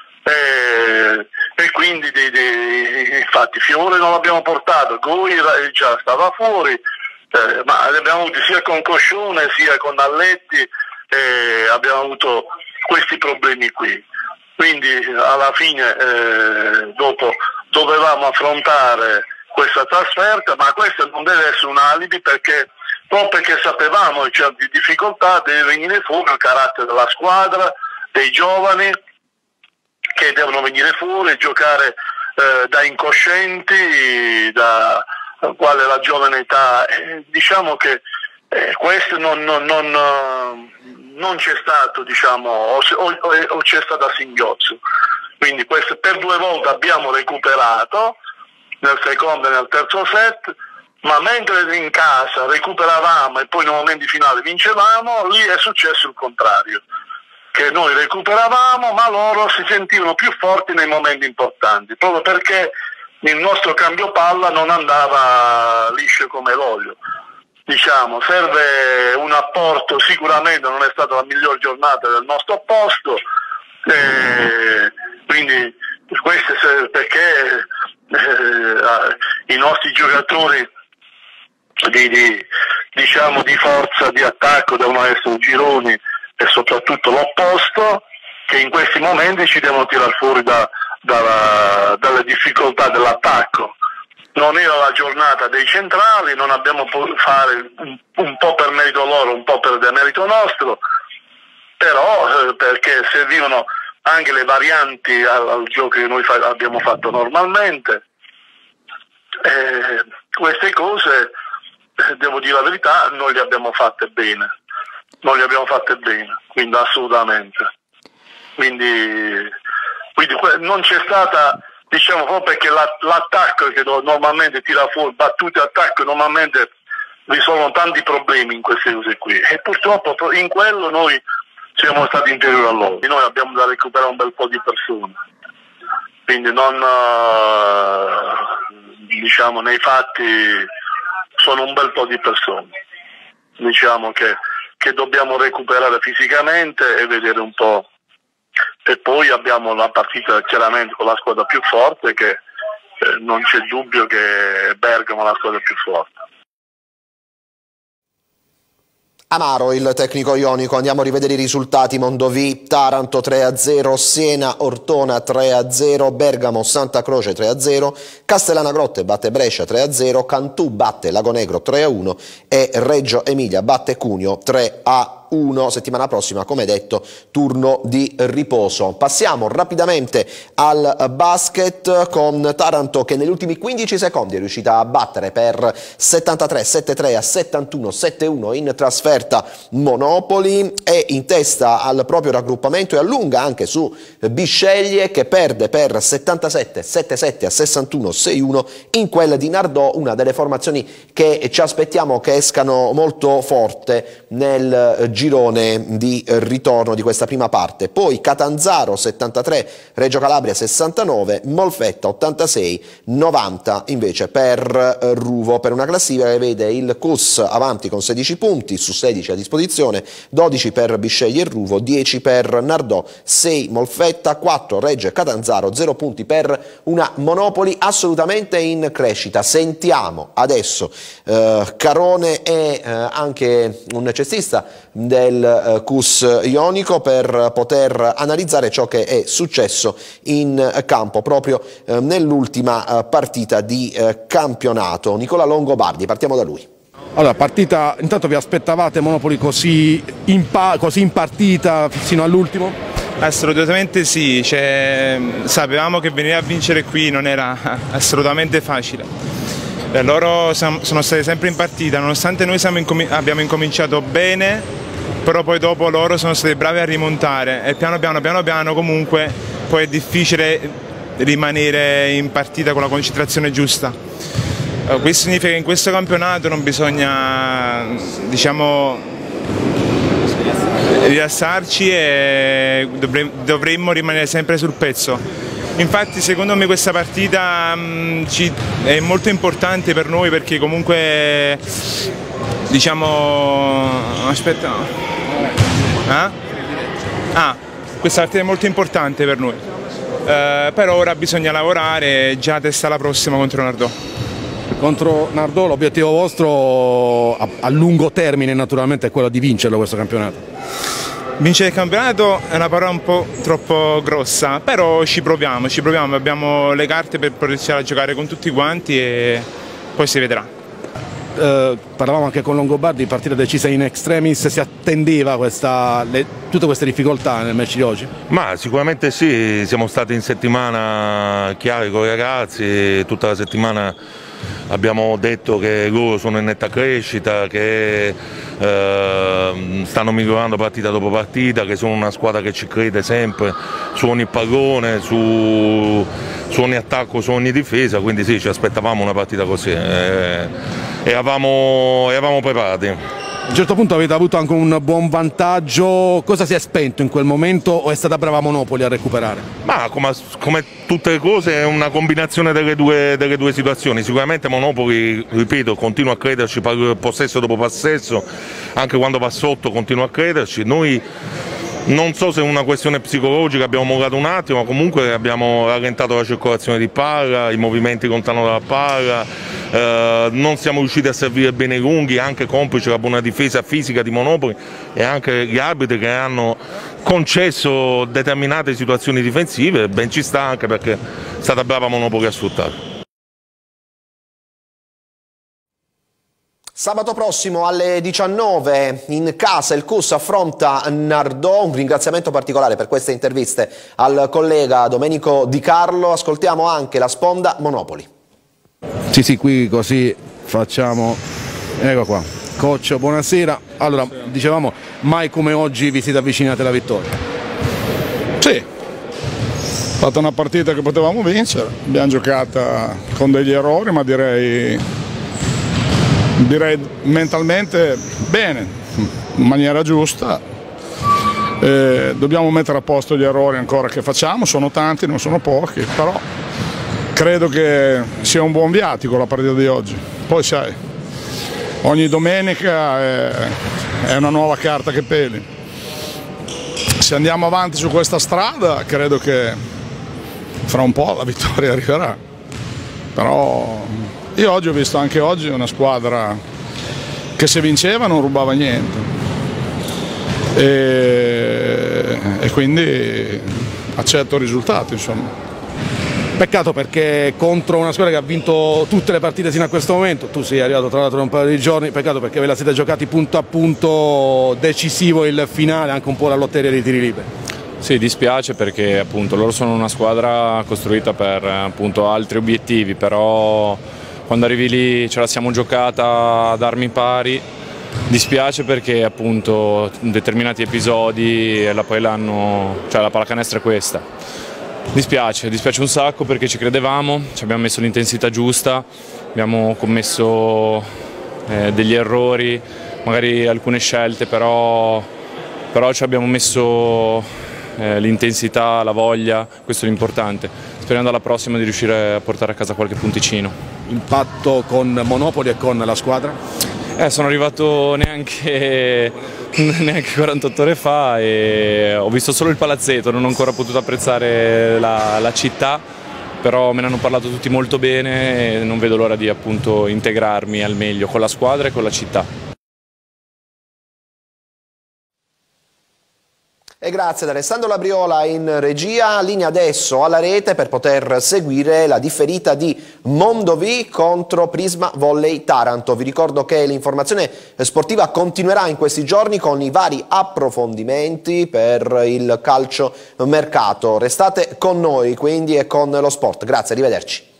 E, e quindi di, di, infatti Fiore non l'abbiamo portato, Goi già stava fuori, eh, ma li abbiamo avuti sia con Coscione sia con Alletti, eh, abbiamo avuto questi problemi qui, quindi alla fine eh, dopo dovevamo affrontare questa trasferta, ma questo non deve essere un alibi, perché proprio perché sapevamo che c'erano difficoltà deve venire fuori il carattere della squadra, dei giovani che devono venire fuori e giocare eh, da incoscienti, da quale la giovane età, eh, diciamo che eh, questo non, non, non, non c'è stato, diciamo, o, o, o c'è stato a singhiozzo. Quindi questo, per due volte abbiamo recuperato, nel secondo e nel terzo set, ma mentre in casa recuperavamo e poi nei momenti finali vincevamo, lì è successo il contrario, che noi recuperavamo ma loro si sentivano più forti nei momenti importanti, proprio perché il nostro cambio palla non andava liscio come l'olio. Diciamo, serve un apporto, sicuramente non è stata la miglior giornata del nostro opposto, eh, quindi questo è perché eh, i nostri giocatori di, di, diciamo, di forza, di attacco devono essere Gironi e soprattutto l'opposto, che in questi momenti ci devono tirare fuori da, da, dalle difficoltà dell'attacco. Non era la giornata dei centrali, non abbiamo potuto fare un, un po' per merito loro, un po' per demerito nostro, però eh, perché servivano anche le varianti al, al gioco che noi fa, abbiamo fatto normalmente. Eh, queste cose, eh, devo dire la verità, noi le abbiamo fatte bene, non le abbiamo fatte bene, quindi assolutamente. Quindi, quindi non c'è stata, diciamo, proprio perché l'attacco che normalmente tira fuori, battute attacco normalmente risolvono tanti problemi in queste cose qui, e purtroppo in quello noi siamo stati inferiori a loro. Noi abbiamo da recuperare un bel po' di persone, quindi non, diciamo, nei fatti sono un bel po' di persone, diciamo che, che dobbiamo recuperare fisicamente e vedere un po'. E poi abbiamo la partita chiaramente con la squadra più forte, che eh, non c'è dubbio che Bergamo è la squadra più forte. Amaro il tecnico ionico, andiamo a rivedere i risultati. Mondovì, Taranto tre a zero, Siena, Ortona tre a zero, Bergamo, Santa Croce tre a zero, Castellana Grotte batte Brescia tre a zero, Cantù batte Lagonegro tre a uno e Reggio Emilia batte Cuneo tre a uno. Settimana prossima, come detto, turno di riposo. Passiamo rapidamente al basket con Taranto che negli ultimi quindici secondi è riuscita a battere per settantatré settantatré a settantuno settantuno in trasferta Monopoli, è in testa al proprio raggruppamento e allunga anche su Bisceglie che perde per settantasette settantasette a sessantuno sessantuno in quella di Nardò, una delle formazioni che ci aspettiamo che escano molto forte nel girone di ritorno di questa prima parte. Poi Catanzaro settantatré, Reggio Calabria sessantanove, Molfetta ottantasei novanta invece per Ruvo, per una classifica che vede il C U S avanti con sedici punti su sedici a disposizione, dodici per Bisceglie e Ruvo, dieci per Nardò, sei Molfetta, quattro Reggio e Catanzaro, zero punti per una Monopoli assolutamente in crescita. Sentiamo adesso eh, Carone e eh, anche un cestista del eh, C U S ionico per poter analizzare ciò che è successo in campo proprio eh, nell'ultima eh, partita di eh, campionato. Nicola Longobardi, partiamo da lui. Allora, partita, intanto vi aspettavate Monopoli così in, pa così in partita fino all'ultimo? Assolutamente sì, cioè, sapevamo che venire a vincere qui non era assolutamente facile. Eh, loro sono stati sempre in partita, nonostante noi incomi abbiamo incominciato bene, però poi dopo loro sono stati bravi a rimontare e piano piano, piano piano comunque poi è difficile rimanere in partita con la concentrazione giusta. Uh, questo significa che in questo campionato non bisogna, diciamo, rilassarci e dovremmo rimanere sempre sul pezzo. Infatti secondo me questa partita mh, ci, è molto importante per noi perché comunque, diciamo, aspetta, eh? ah, questa partita è molto importante per noi, uh, però ora bisogna lavorare e già testa la prossima contro Nardò. Contro Nardò l'obiettivo vostro a, a lungo termine naturalmente è quello di vincerlo questo campionato? Vincere il campionato è una parola un po' troppo grossa, però ci proviamo, ci proviamo, abbiamo le carte per poter giocare con tutti quanti e poi si vedrà. Eh, parlavamo anche con Longobardi, partita decisa in extremis, si attendeva questa, le, tutte queste difficoltà nel match di oggi? Ma sicuramente sì, siamo stati in settimana chiari con i ragazzi, tutta la settimana abbiamo detto che loro sono in netta crescita, che eh, stanno migliorando partita dopo partita, che sono una squadra che ci crede sempre su ogni pallone, su, su ogni attacco, su ogni difesa, quindi sì, ci aspettavamo una partita così e eravamo, eravamo preparati. A un certo punto avete avuto anche un buon vantaggio, cosa si è spento in quel momento o è stata brava Monopoli a recuperare? Ma come, come tutte le cose è una combinazione delle due, delle due situazioni, sicuramente Monopoli, ripeto, continua a crederci possesso dopo possesso, anche quando va sotto continua a crederci, noi non so se è una questione psicologica, abbiamo mollato un attimo, ma comunque abbiamo rallentato la circolazione di palla, i movimenti lontano dalla palla, eh, non siamo riusciti a servire bene i lunghi, anche complice la buona difesa fisica di Monopoli e anche gli arbitri che hanno concesso determinate situazioni difensive, ben ci sta anche perché è stata brava Monopoli a sfruttarlo. Sabato prossimo alle diciannove in casa il C U S affronta Nardò, un ringraziamento particolare per queste interviste al collega Domenico Di Carlo, ascoltiamo anche la sponda Monopoli. Sì sì, qui così facciamo, ecco qua, coach buonasera, allora buonasera. Dicevamo mai come oggi vi siete avvicinati alla vittoria? Sì, fatta una partita che potevamo vincere, abbiamo giocata con degli errori ma direi... direi mentalmente bene, in maniera giusta, eh, dobbiamo mettere a posto gli errori ancora che facciamo, sono tanti, non sono pochi, però credo che sia un buon viatico la partita di oggi. Poi sai, ogni domenica è, è una nuova carta che peli. Se andiamo avanti su questa strada credo che fra un po' la vittoria arriverà, però... Io oggi ho visto anche oggi una squadra che se vinceva non rubava niente e, e quindi accetto il risultato, insomma. Peccato perché contro una squadra che ha vinto tutte le partite fino a questo momento, tu sei arrivato tra l'altro da un paio di giorni, peccato perché ve la siete giocati punto a punto, decisivo il finale, anche un po' la lotteria dei tiri liberi. Sì, dispiace perché appunto loro sono una squadra costruita per appunto altri obiettivi, però quando arrivi lì ce la siamo giocata ad armi pari, dispiace perché appunto in determinati episodi la, poi l'hanno, cioè la pallacanestro è questa. Dispiace, dispiace un sacco perché ci credevamo, ci abbiamo messo l'intensità giusta, abbiamo commesso eh, degli errori, magari alcune scelte, però, però ci abbiamo messo eh, l'intensità, la voglia, questo è l'importante. Sperando alla prossima di riuscire a portare a casa qualche punticino. Impatto con Monopoli e con la squadra? Eh, sono arrivato neanche, neanche quarantotto ore fa e ho visto solo il palazzetto, non ho ancora potuto apprezzare la, la città, però me ne hanno parlato tutti molto bene e non vedo l'ora di appunto integrarmi al meglio con la squadra e con la città. E grazie ad Alessandro Labriola in regia, linea adesso alla rete per poter seguire la differita di Mondovì contro Prisma Volley Taranto. Vi ricordo che l'informazione sportiva continuerà in questi giorni con i vari approfondimenti per il calcio mercato. Restate con noi quindi e con lo sport. Grazie, arrivederci.